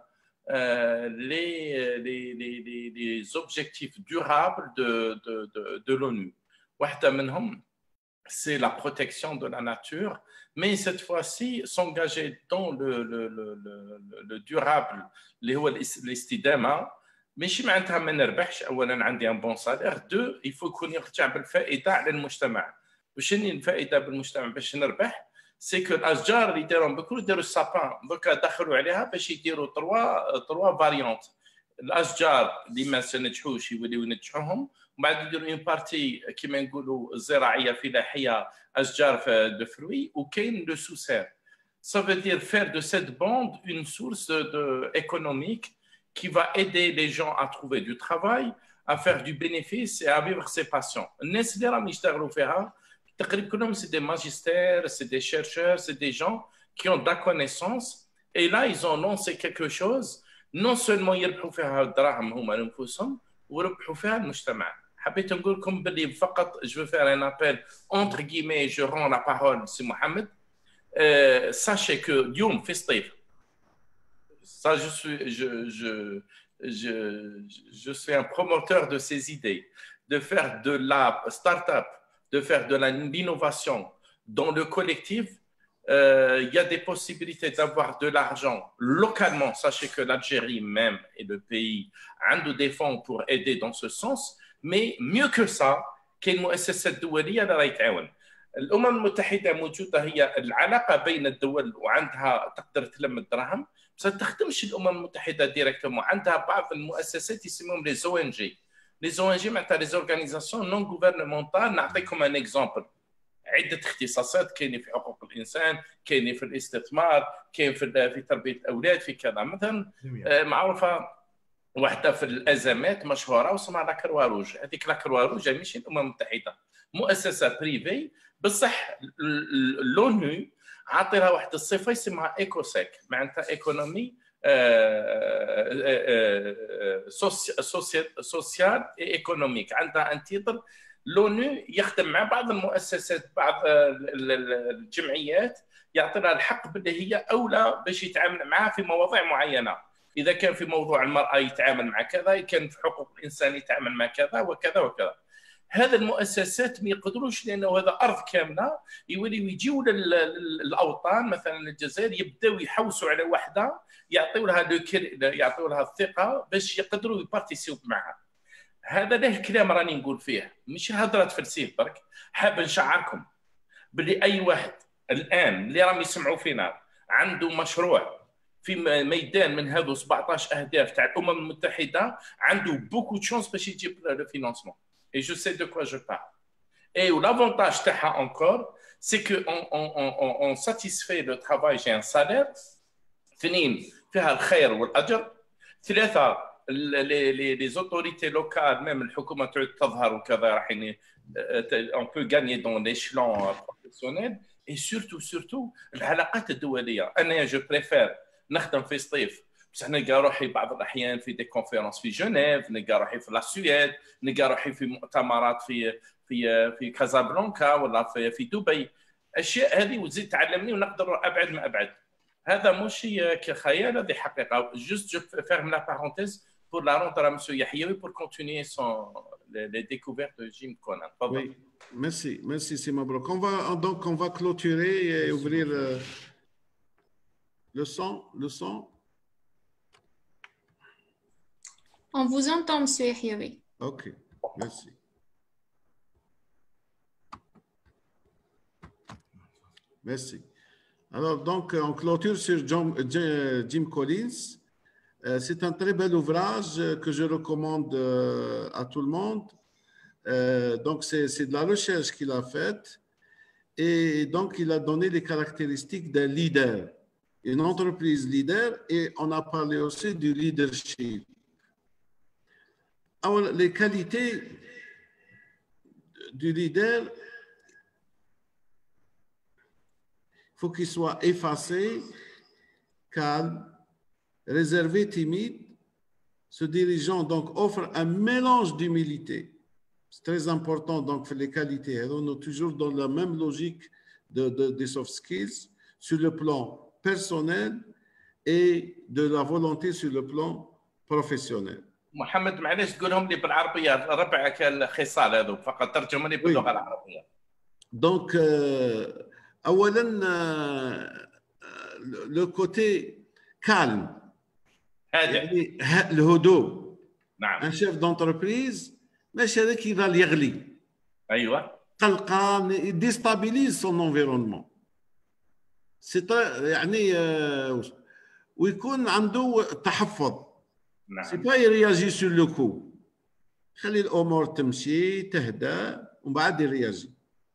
les objectifs durables de l'ONU. واحدة منهم, c'est la protection de la nature, mais cette fois-ci s'engager dans le durable اللي هو الاستدامة. ماشي معناتها ما نربحش. اولا عندي ان بون سالير. دو il faut يكون يرجع بالفائده على المجتمع. واش هي الفائده بالمجتمع باش نربح؟ سي كو الاشجار اللي يديرهم بكل يديروا السابان دوكا دخلوا عليها باش يديروا تروا فاريونت. الاشجار اللي ما سنجحوش يوليو ينجحوهم، ومن بعد يديروا اون بارتي كيما نقولوا زراعيه فلاحيه، اشجار دو فروي، وكاين لو سوسير. Ça veut dire faire de cette bande une source économique qui va aider les gens à trouver du travail, à faire du bénéfice et à vivre ses passions. الناس اللي راهم يشتغلوا فيها تقريبا كلهم c'est des magistères, c'est des chercheurs, c'est des gens qui ont de la connaissance. Et là, ils ont lancé quelque chose. Non seulement يربحوا فيها الدراهم هما لانفسهم، وربحوا فيها المجتمع. حبيت نقول لكم باللي فقط je veux faire un appel entre guillemets, je rends la parole c'est Mohamed. Sachez que اليوم في الصيف ça, je suis un promoteur de ces idées, de faire de la start-up, de faire de l'innovation dans le collectif. Il y a des possibilités d'avoir de l'argent localement. Sachez que l'Algérie même et le pays ont des fonds pour aider dans ce sens. Mais mieux que ça, qu'il y ait une مؤسسات دولية اللي راهي يتعاون. الأمم المتحدة موجودة هي العلاقة بين الدول وعندها تقدر تلم الدراهم. بس ما تخدمش الامم المتحده ديريكتومون. عندها بعض المؤسسات يسموهم لي زو ان جي. لي زو ان جي معناتها لي زورغانيزاسيون نون غوفرنمونتال. نعطيكم ان اكزامبل. عده اختصاصات كاينين في حقوق الانسان، كاينين في الاستثمار، كاين في تربيه الاولاد، في كذا. مثلا معروفه واحده في الازمات مشهوره واسمها لا كروا روج. هذيك لا كروا روج ماشي الامم المتحده، مؤسسه بريفي بصح لونو عاطي لها واحد الصفه يسمها ايكوسيك، معناتها ايكونومي سوسيال ايكونوميك. عندها ان تيتر. لونو يخدم مع بعض المؤسسات، بعض الجمعيات، يعطي لها الحق باللي هي اولى باش يتعامل معها في مواضيع معينه. اذا كان في موضوع المراه يتعامل مع كذا، إذا كان في حقوق الانسان يتعامل مع كذا وكذا وكذا. هذا المؤسسات ما يقدروش، لانه هذا ارض كامله يوليو يجيو للاوطان مثلا الجزائر يبداو يحوسوا على وحده، يعطيو لها الثقه باش يقدروا يبارتيسيبوا معها. هذا له الكلام راني نقول فيه، مش هضره تفلسيف برك. حاب نشعركم باللي اي واحد الان اللي راهم يسمعوا فينا عنده مشروع في ميدان من هذو 17 اهداف تاع الامم المتحده، عنده بوكو دو شونس باش يجيب لو فينانسمون. Et je sais de quoi je parle. Et l'avantage تاعها encore, c'est que on satisfait le travail. J'ai un salaire. اثنين فيها الخير والاجر. ثلاثه les autorités locales même الحكومه تعود تظهر وكذا، راح on peut gagner dans l'échelon professionnel. Et surtout العلاقات الدوليه. انا je préfère نخدم في الصيف بصح نلقى روحي بعض الاحيان في دي كونفيرونس في جنيف، نلقى روحي في السويد، نلقى روحي في مؤتمرات في كازابلانكا ولا في دبي. اشياء هذه وتزيد تعلمني ونقدر ابعد ما ابعد. هذا مش كخيال، هذه حقيقه. جوست جو فيرم لا بارونتيز pour la rendre à monsieur Yahyaoui pour continuer les découvertes de Jim Conan. Oui, merci Sima Brock. On va clôturer et ouvrir le son. On vous entend, monsieur Yahyaoui. Ok, merci. Merci. Alors, donc, on clôture sur Jim Collins. C'est un très bel ouvrage que je recommande à tout le monde. Donc, c'est de la recherche qu'il a faite. Et donc, il a donné les caractéristiques d'un leader, une entreprise leader, et on a parlé aussi du leadership. Alors, les qualités du leader, il faut qu'il soit effacé, calme, réservé, timide. Ce dirigeant donc offre un mélange d'humilité. C'est très important donc les qualités. On est toujours dans la même logique des soft skills sur le plan personnel et de la volonté sur le plan professionnel. محمد معلش تقولهم لي بالعربيه ربع الخصال هذو فقط ترجم لي باللغه العربيه. Donc اولا le côté calme. هادئ. الهدوء. نعم. Un chef d'entreprise ماشي هذاك يظل يغلي. ايوه. قلقان il déstabilise son environnement. C'est يعني ويكون عنده تحفظ. نعم. C'est pas il réagit sur le coup. خلي الامور تمشي تهدى ومن بعد يرياجي.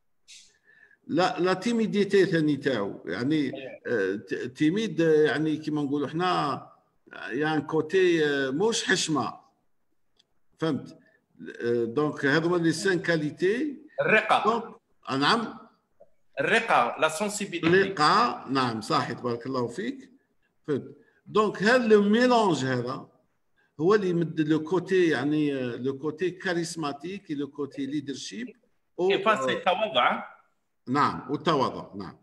لا تيميديتي ثاني تاعو يعني تيميد يعني كيما نقولوا احنا يعني كوتي موش حشمه فهمت دونك هذو لي سان كاليتي. الرقه. نعم الرقه لا سونسيبيليتي. الرقه نعم صح تبارك الله فيك فهمت. دونك هذا لو ميلونج هذا هو اللي يمد لو كوتي يعني لو كوتي كاريزماتيك لو كوتي ليدرشيب كيف التواضع. نعم والتواضع نعم.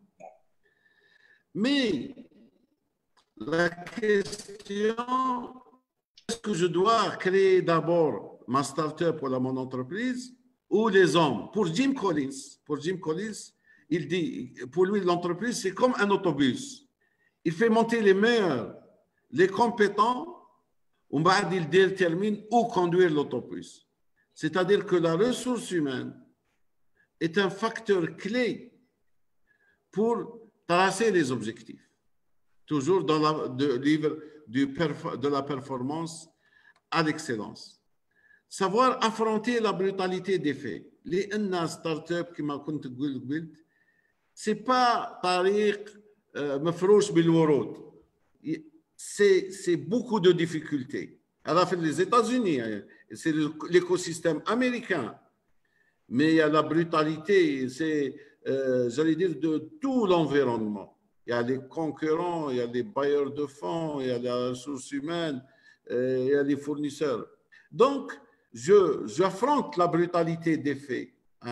Mais la question, est-ce que je dois créer d'abord ma start-up ou mon entreprise ou les hommes? Pour Jim Collins, il dit, pour lui, l'entreprise, c'est comme un autobus. Il fait monter les meilleurs, les compétents, il détermine où conduire l'autobus. C'est-à-dire que la ressource humaine est un facteur clé pour tracer les objectifs. Toujours dans le livre de la performance à l'excellence. Savoir affronter la brutalité des faits. لأن start-up كما كنت قلت c'est pas طريق مفروش بالورود. C'est beaucoup de difficultés. Alors, les États-Unis, c'est l'écosystème américain. Mais il y a la brutalité, c'est, j'allais dire, de tout l'environnement. Il y a les concurrents, il y a les bailleurs de fonds, il y a les ressources humaines, il y a les fournisseurs. Donc, j'affronte la brutalité des faits.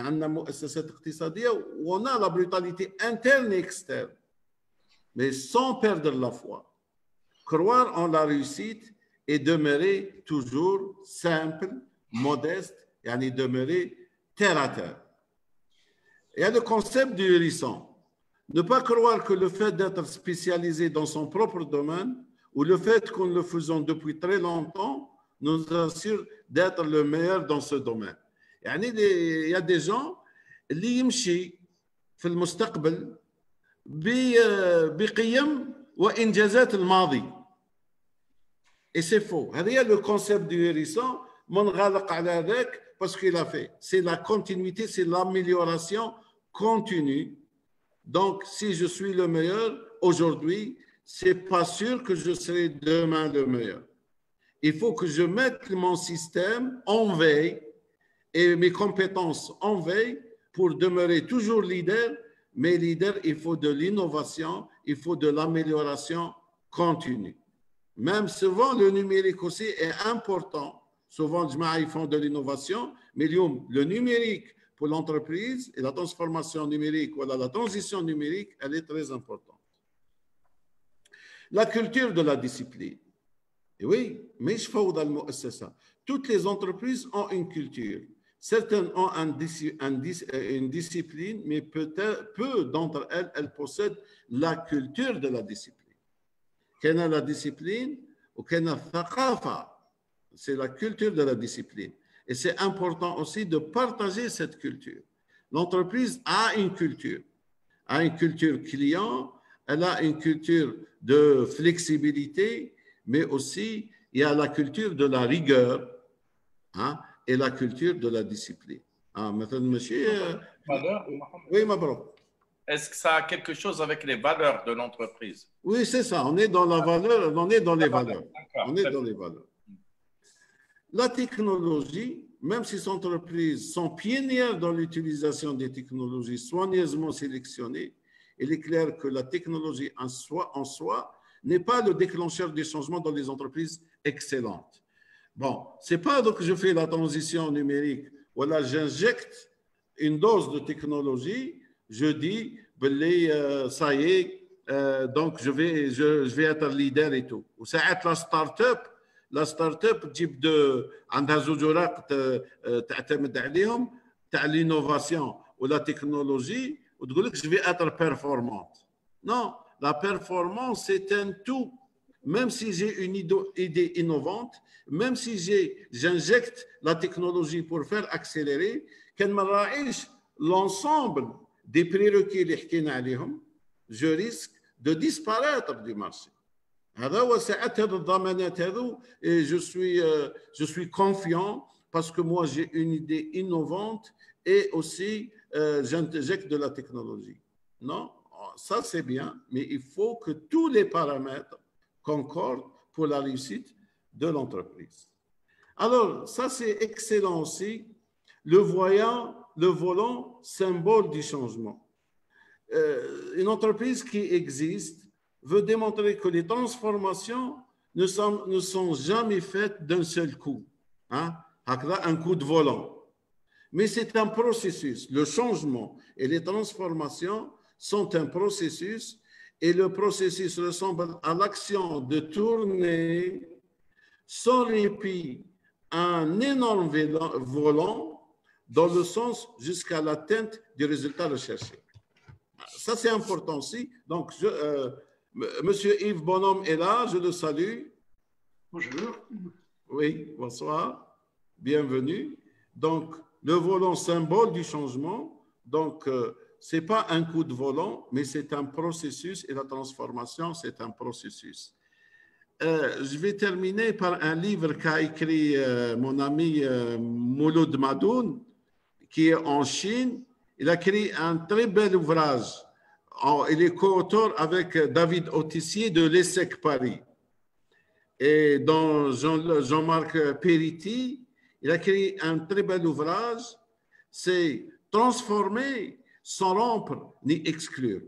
On a la brutalité interne et externe, mais sans perdre la foi. Croire en la réussite et demeurer toujours simple, modeste, et demeurer terre à terre. Il y a le concept du hérisson. Ne pas croire que le fait d'être spécialisé dans son propre domaine ou le fait qu'on le faisons depuis très longtemps nous assure d'être le meilleur dans ce domaine. Il y a des gens qui يمشي في المستقبل بقيم وإنجازات الماضي. Et c'est faux. هذا le concept du hérisson. منغلق على ذاك parce qu'il a fait. C'est la continuité, c'est l'amélioration continue. Donc, si je suis le meilleur aujourd'hui, c'est pas sûr que je serai demain le meilleur. Il faut que je mette mon système en veille et mes compétences en veille pour demeurer toujours leader. Mais leader, il faut de l'innovation, il faut de l'amélioration continue. Même souvent, le numérique aussi est important. Souvent, ils font de l'innovation, mais le numérique pour l'entreprise et la transformation numérique, voilà, la transition numérique, elle est très importante. La culture de la discipline. Et oui, mais je fais c'est ça. Toutes les entreprises ont une culture. Certaines ont une discipline, mais peu d'entre elles, elles possèdent la culture de la discipline. Quelle est la discipline ou quelle est la thaqafa? C'est la culture de la discipline. Et c'est important aussi de partager cette culture. L'entreprise a une culture client, elle a une culture de flexibilité, mais aussi il y a la culture de la rigueur, hein, et la culture de la discipline. Ah, maintenant, monsieur, oui, Mabrouk. Est-ce que ça a quelque chose avec les valeurs de l'entreprise? Oui, c'est ça. On est dans la valeur, on est dans les valeurs. On est dans les valeurs. La technologie, même si ces entreprises sont pionnières dans l'utilisation des technologies soigneusement sélectionnées, il est clair que la technologie en soi n'est pas le déclencheur des changements dans les entreprises excellentes. Bon, c'est pas donc que je fais la transition numérique, voilà, j'injecte une dose de technologie, je dis, ça y est, donc je vais être leader et tout. Ou ça être la start-up type de عندها زوج اوراق تعتمد عليهم تاع l'innovation ou la technologie وتقول لك je vais être performante. Non, la performance c'est un tout. Même si j'ai une idée innovante, même si j'injecte la technologie pour faire accélérer, كان ما نراعيش l'ensemble des prérequis اللي حكينا عليهم, je risque de disparaître du marché. هذا هو ساعات هذا الضمانات هذو, et je suis confiant parce que moi j'ai une idée innovante et aussi j'injecte de la technologie. Non, ça c'est bien, mais il faut que tous les paramètres concordent pour la réussite de l'entreprise. Alors, ça c'est excellent aussi, le volant symbole du changement. Une entreprise qui existe veut démontrer que les transformations ne sont jamais faites d'un seul coup, hein? Un coup de volant. Mais c'est un processus. Le changement et les transformations sont un processus et le processus ressemble à l'action de tourner sans répit un énorme volant dans le sens jusqu'à l'atteinte du résultat recherché. Ça, c'est important aussi. Donc, Monsieur Yves Bonhomme est là, je le salue. Bonjour. Oui, bonsoir, bienvenue. Donc, le volant symbole du changement. Donc, ce n'est pas un coup de volant, mais c'est un processus et la transformation, c'est un processus. Je vais terminer par un livre qu'a écrit mon ami Mouloud Madoun, qui est en Chine. Il a écrit un très bel ouvrage. Il est co-auteur avec David Autissier de l'ESSEC Paris. Et dans Jean-Marc Périti, il a écrit un très bel ouvrage, c'est Transformer sans rompre ni exclure.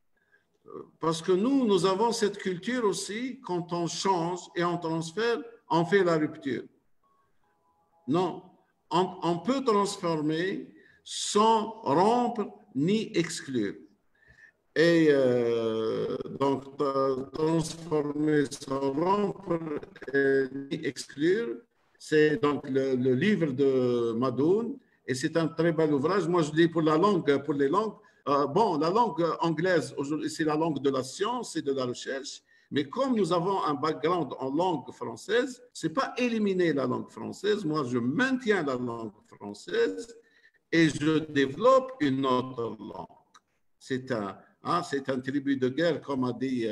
Parce que nous avons cette culture aussi, quand on change et on transfère, on fait la rupture. Non, on peut transformer sans rompre ni exclure. Et donc, transformer sans rompre ni exclure, c'est donc le livre de Madoun, et c'est un très bel ouvrage. Moi, je lis pour les langues. Bon, la langue anglaise, aujourd'hui, c'est la langue de la science et de la recherche, mais comme nous avons un background en langue française, ce n'est pas éliminer la langue française. Moi, je maintiens la langue française et je développe une autre langue. C'est un tribut de guerre, comme a dit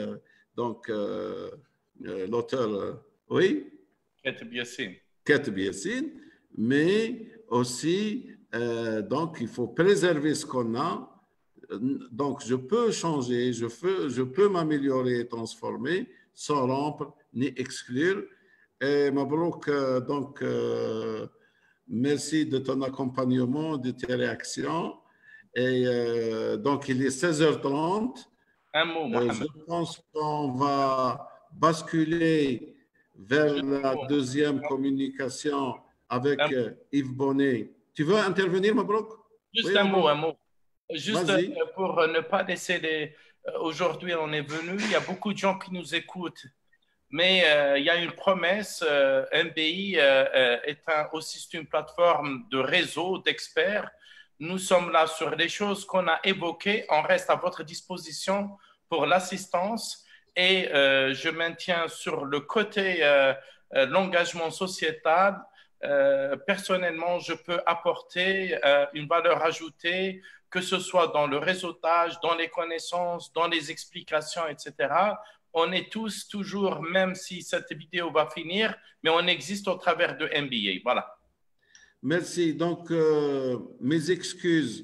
l'auteur, oui, Kateb Yassine, mais aussi, donc, il faut préserver ce qu'on a. Donc, je peux changer, je peux m'améliorer et transformer sans rompre ni exclure. Et Mabrouk, donc, merci de ton accompagnement, de tes réactions. Et donc, il est 16h30. Un mot, Mohamed. Je pense qu'on va basculer vers la deuxième communication avec Yves Bonnet. Tu veux intervenir, Mabrouk? Juste un mot. Juste pour ne pas laisser aujourd'hui, on est venu, il y a beaucoup de gens qui nous écoutent, mais il y a une promesse. MBI est aussi une plateforme de réseau d'experts. Nous sommes là sur les choses qu'on a évoquées. On reste à votre disposition pour l'assistance et je maintiens sur le côté l'engagement sociétal. Personnellement, je peux apporter une valeur ajoutée, que ce soit dans le réseautage, dans les connaissances, dans les explications, etc., on est tous toujours, même si cette vidéo va finir, mais on existe au travers de MBA. Voilà. Merci. Donc, mes excuses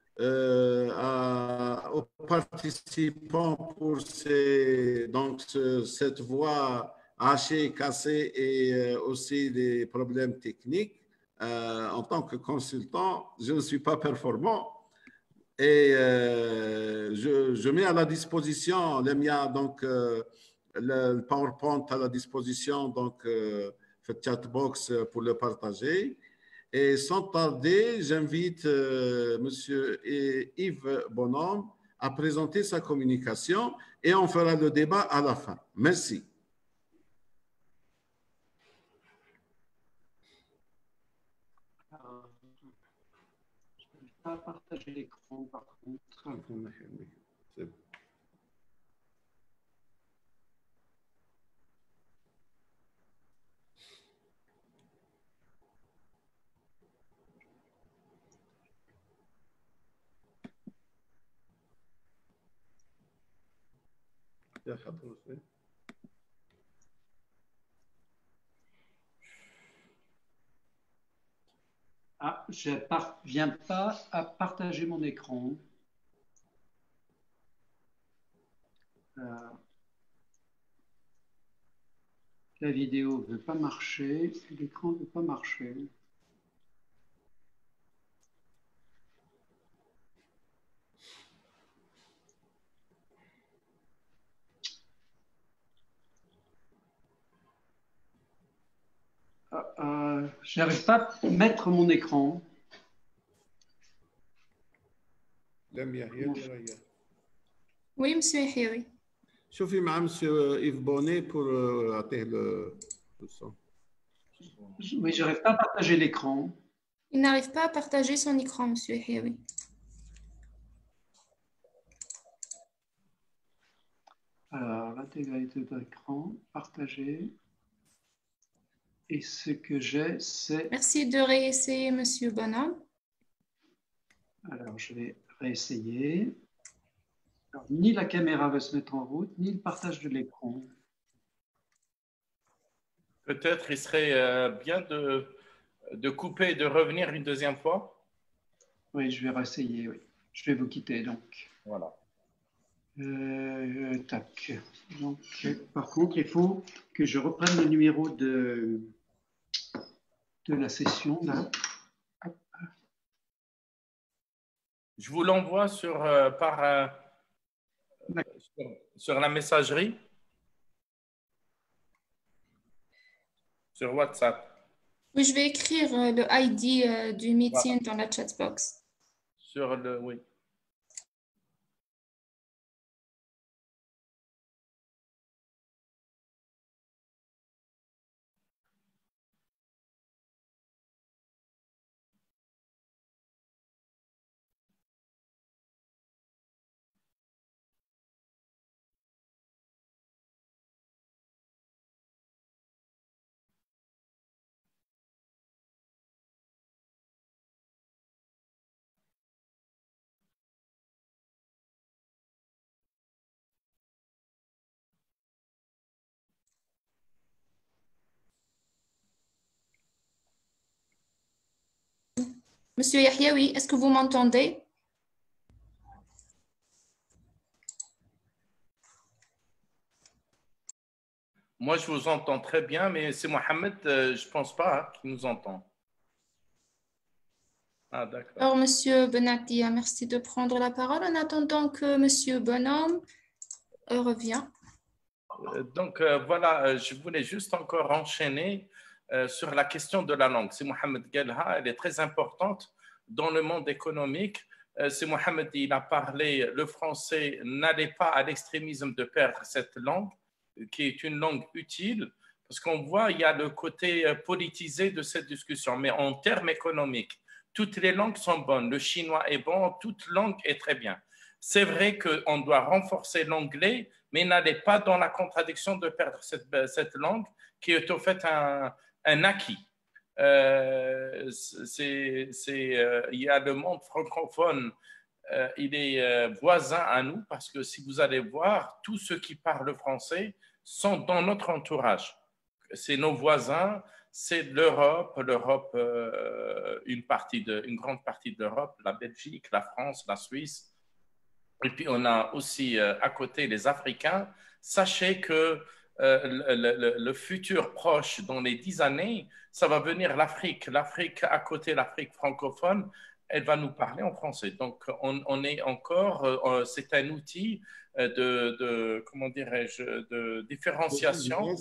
aux participants pour cette voix hachée, cassée et aussi des problèmes techniques. En tant que consultant, je ne suis pas performant et je mets à la disposition donc, le PowerPoint à la disposition, donc, le chatbox pour le partager. Et sans tarder, j'invite Monsieur Yves Bonhomme à présenter sa communication et on fera le débat à la fin. Merci. Je ne vais pas partager l'écran par contre. Ah, je ne parviens pas à partager mon écran. La vidéo ne veut pas marcher, l'écran ne veut pas marcher. Je n'arrive pas à mettre mon écran. Oui, monsieur Yahyaoui. شوفي مع Monsieur Yves Bonnet pour أعطيه le son. Oui, je n'arrive pas à partager l'écran. Il n'arrive pas à partager son écran, monsieur Yahyaoui. Alors, l'intégralité de l'écran, partager. Et ce que j'ai, c'est... Merci de réessayer, monsieur Bonhomme. Alors, je vais réessayer. Alors, ni la caméra va se mettre en route, ni le partage de l'écran. Peut-être il serait bien de couper et de revenir une deuxième fois. Oui, je vais réessayer, oui. Je vais vous quitter, donc. Voilà. Tac. Donc, par contre, il faut que je reprenne le numéro de la session. Là. Je vous l'envoie sur la messagerie, sur WhatsApp. Oui, je vais écrire le ID du meeting dans la chatbox. Oui. Monsieur Yahyaoui, est-ce que vous m'entendez? Moi, je vous entends très bien, mais c'est Mohamed, je ne pense pas qu'il nous entend. Ah, d'accord. Alors, monsieur Benatia, merci de prendre la parole en attendant que monsieur Bonhomme revient. Donc, voilà, je voulais juste encore enchaîner sur la question de la langue. C'est Mohamed Gelha, elle est très importante dans le monde économique. C'est Mohamed, il a parlé, le français n'allait pas à l'extrémisme de perdre cette langue, qui est une langue utile, parce qu'on voit, il y a le côté politisé de cette discussion, mais en termes économiques, toutes les langues sont bonnes. Le chinois est bon, toute langue est très bien. C'est vrai qu'on doit renforcer l'anglais, mais n'allez pas dans la contradiction de perdre cette langue qui est au fait un acquis. Il y a le monde francophone il est voisin à nous parce que si vous allez voir, tous ceux qui parlent français sont dans notre entourage. C'est nos voisins, c'est l'Europe, une grande partie de l'Europe, la Belgique, la France, la Suisse. Et puis on a aussi à côté les Africains. Sachez que le futur proche, dans les 10 années, ça va venir l'Afrique. L'Afrique à côté, l'Afrique francophone, elle va nous parler en français. Donc, on est encore, c'est un outil comment dirais-je, de différenciation.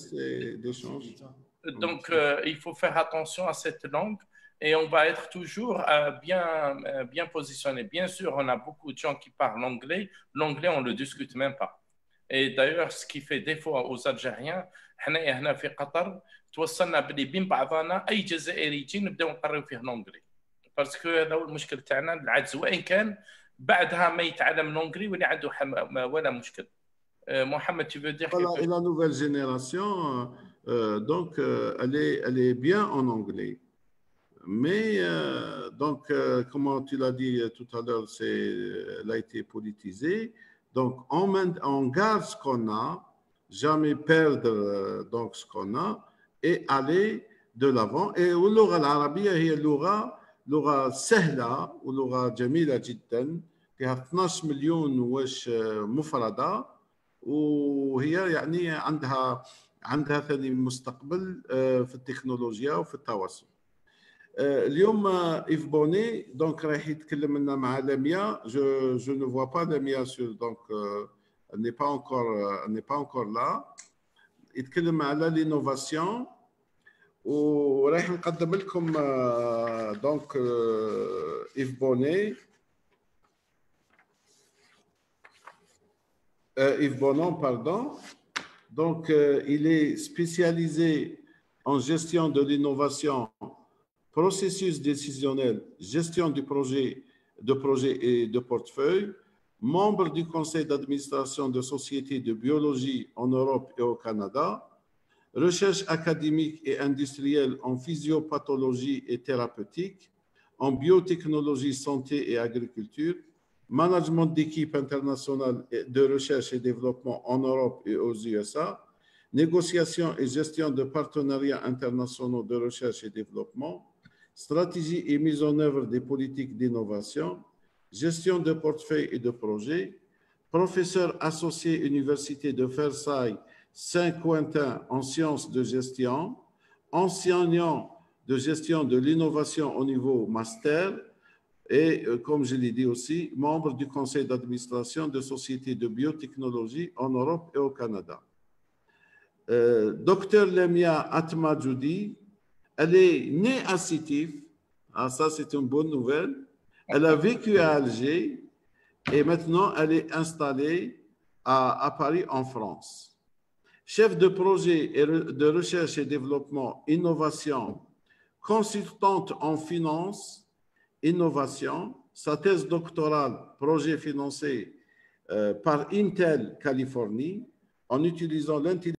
Donc, il faut faire attention à cette langue et on va être toujours bien positionné. Bien sûr, on a beaucoup de gens qui parlent anglais. L'anglais, on ne le discute même pas. Et d'ailleurs, ce qui fait défaut aux Algériens, حنايا هنا في قطر توصلنا بلي بين بعضنا اي جزائري يجي نبداو نقراو فيه لونجلي باسكو هذا هو المشكل تاعنا العجز وان كان بعدها ما يتعلم لونجلي ولا عنده ولا مشكل. Mohamed, tu veux dire voilà, et la nouvelle génération, elle est bien en anglais. Mais, comme tu l'as dit tout à l'heure, elle a été politisée. Donc, on garde ce qu'on a, jamais perdre donc, ce qu'on a et aller de l'avant. Et اللغة العربية هي لغة سهلة ولغة جميلة جدا فيها 12 مليون وش مفردة وهي يعني عندها ثاني مستقبل في التكنولوجيا وفي التواصل. اليوم Yves Bonnet donc راح يتكلم لنا مع لميا. Je ne vois pas Lamia sur donc elle n'est pas encore là. يتكلم على l'innovation وراح نقدم لكم donc Yves Bonnet. Yves Bonon, pardon. Donc, il est spécialisé en gestion de l'innovation, processus décisionnel, gestion de projet et de portefeuille, membre du conseil d'administration de sociétés de biologie en Europe et au Canada, recherche académique et industrielle en physiopathologie et thérapeutique, en biotechnologie, santé et agriculture, management d'équipe internationale de recherche et développement en Europe et aux USA, négociation et gestion de partenariats internationaux de recherche et développement, stratégie et mise en œuvre des politiques d'innovation, gestion de portefeuille et de projets, professeur associé Université de Versailles, Saint-Quentin en sciences de gestion, enseignant de gestion de l'innovation au niveau master, et, comme je l'ai dit aussi, membre du conseil d'administration de sociétés de biotechnologie en Europe et au Canada. Docteur Lamia Atmadjoudi, elle est née à Sétif. Ah, ça, c'est une bonne nouvelle. Elle a vécu à Alger et maintenant, elle est installée à Paris, en France. Chef de projet de recherche et développement, innovation, consultante en finance, innovation, sa thèse doctorale, projet financé par Intel Californie, en utilisant l'intelligence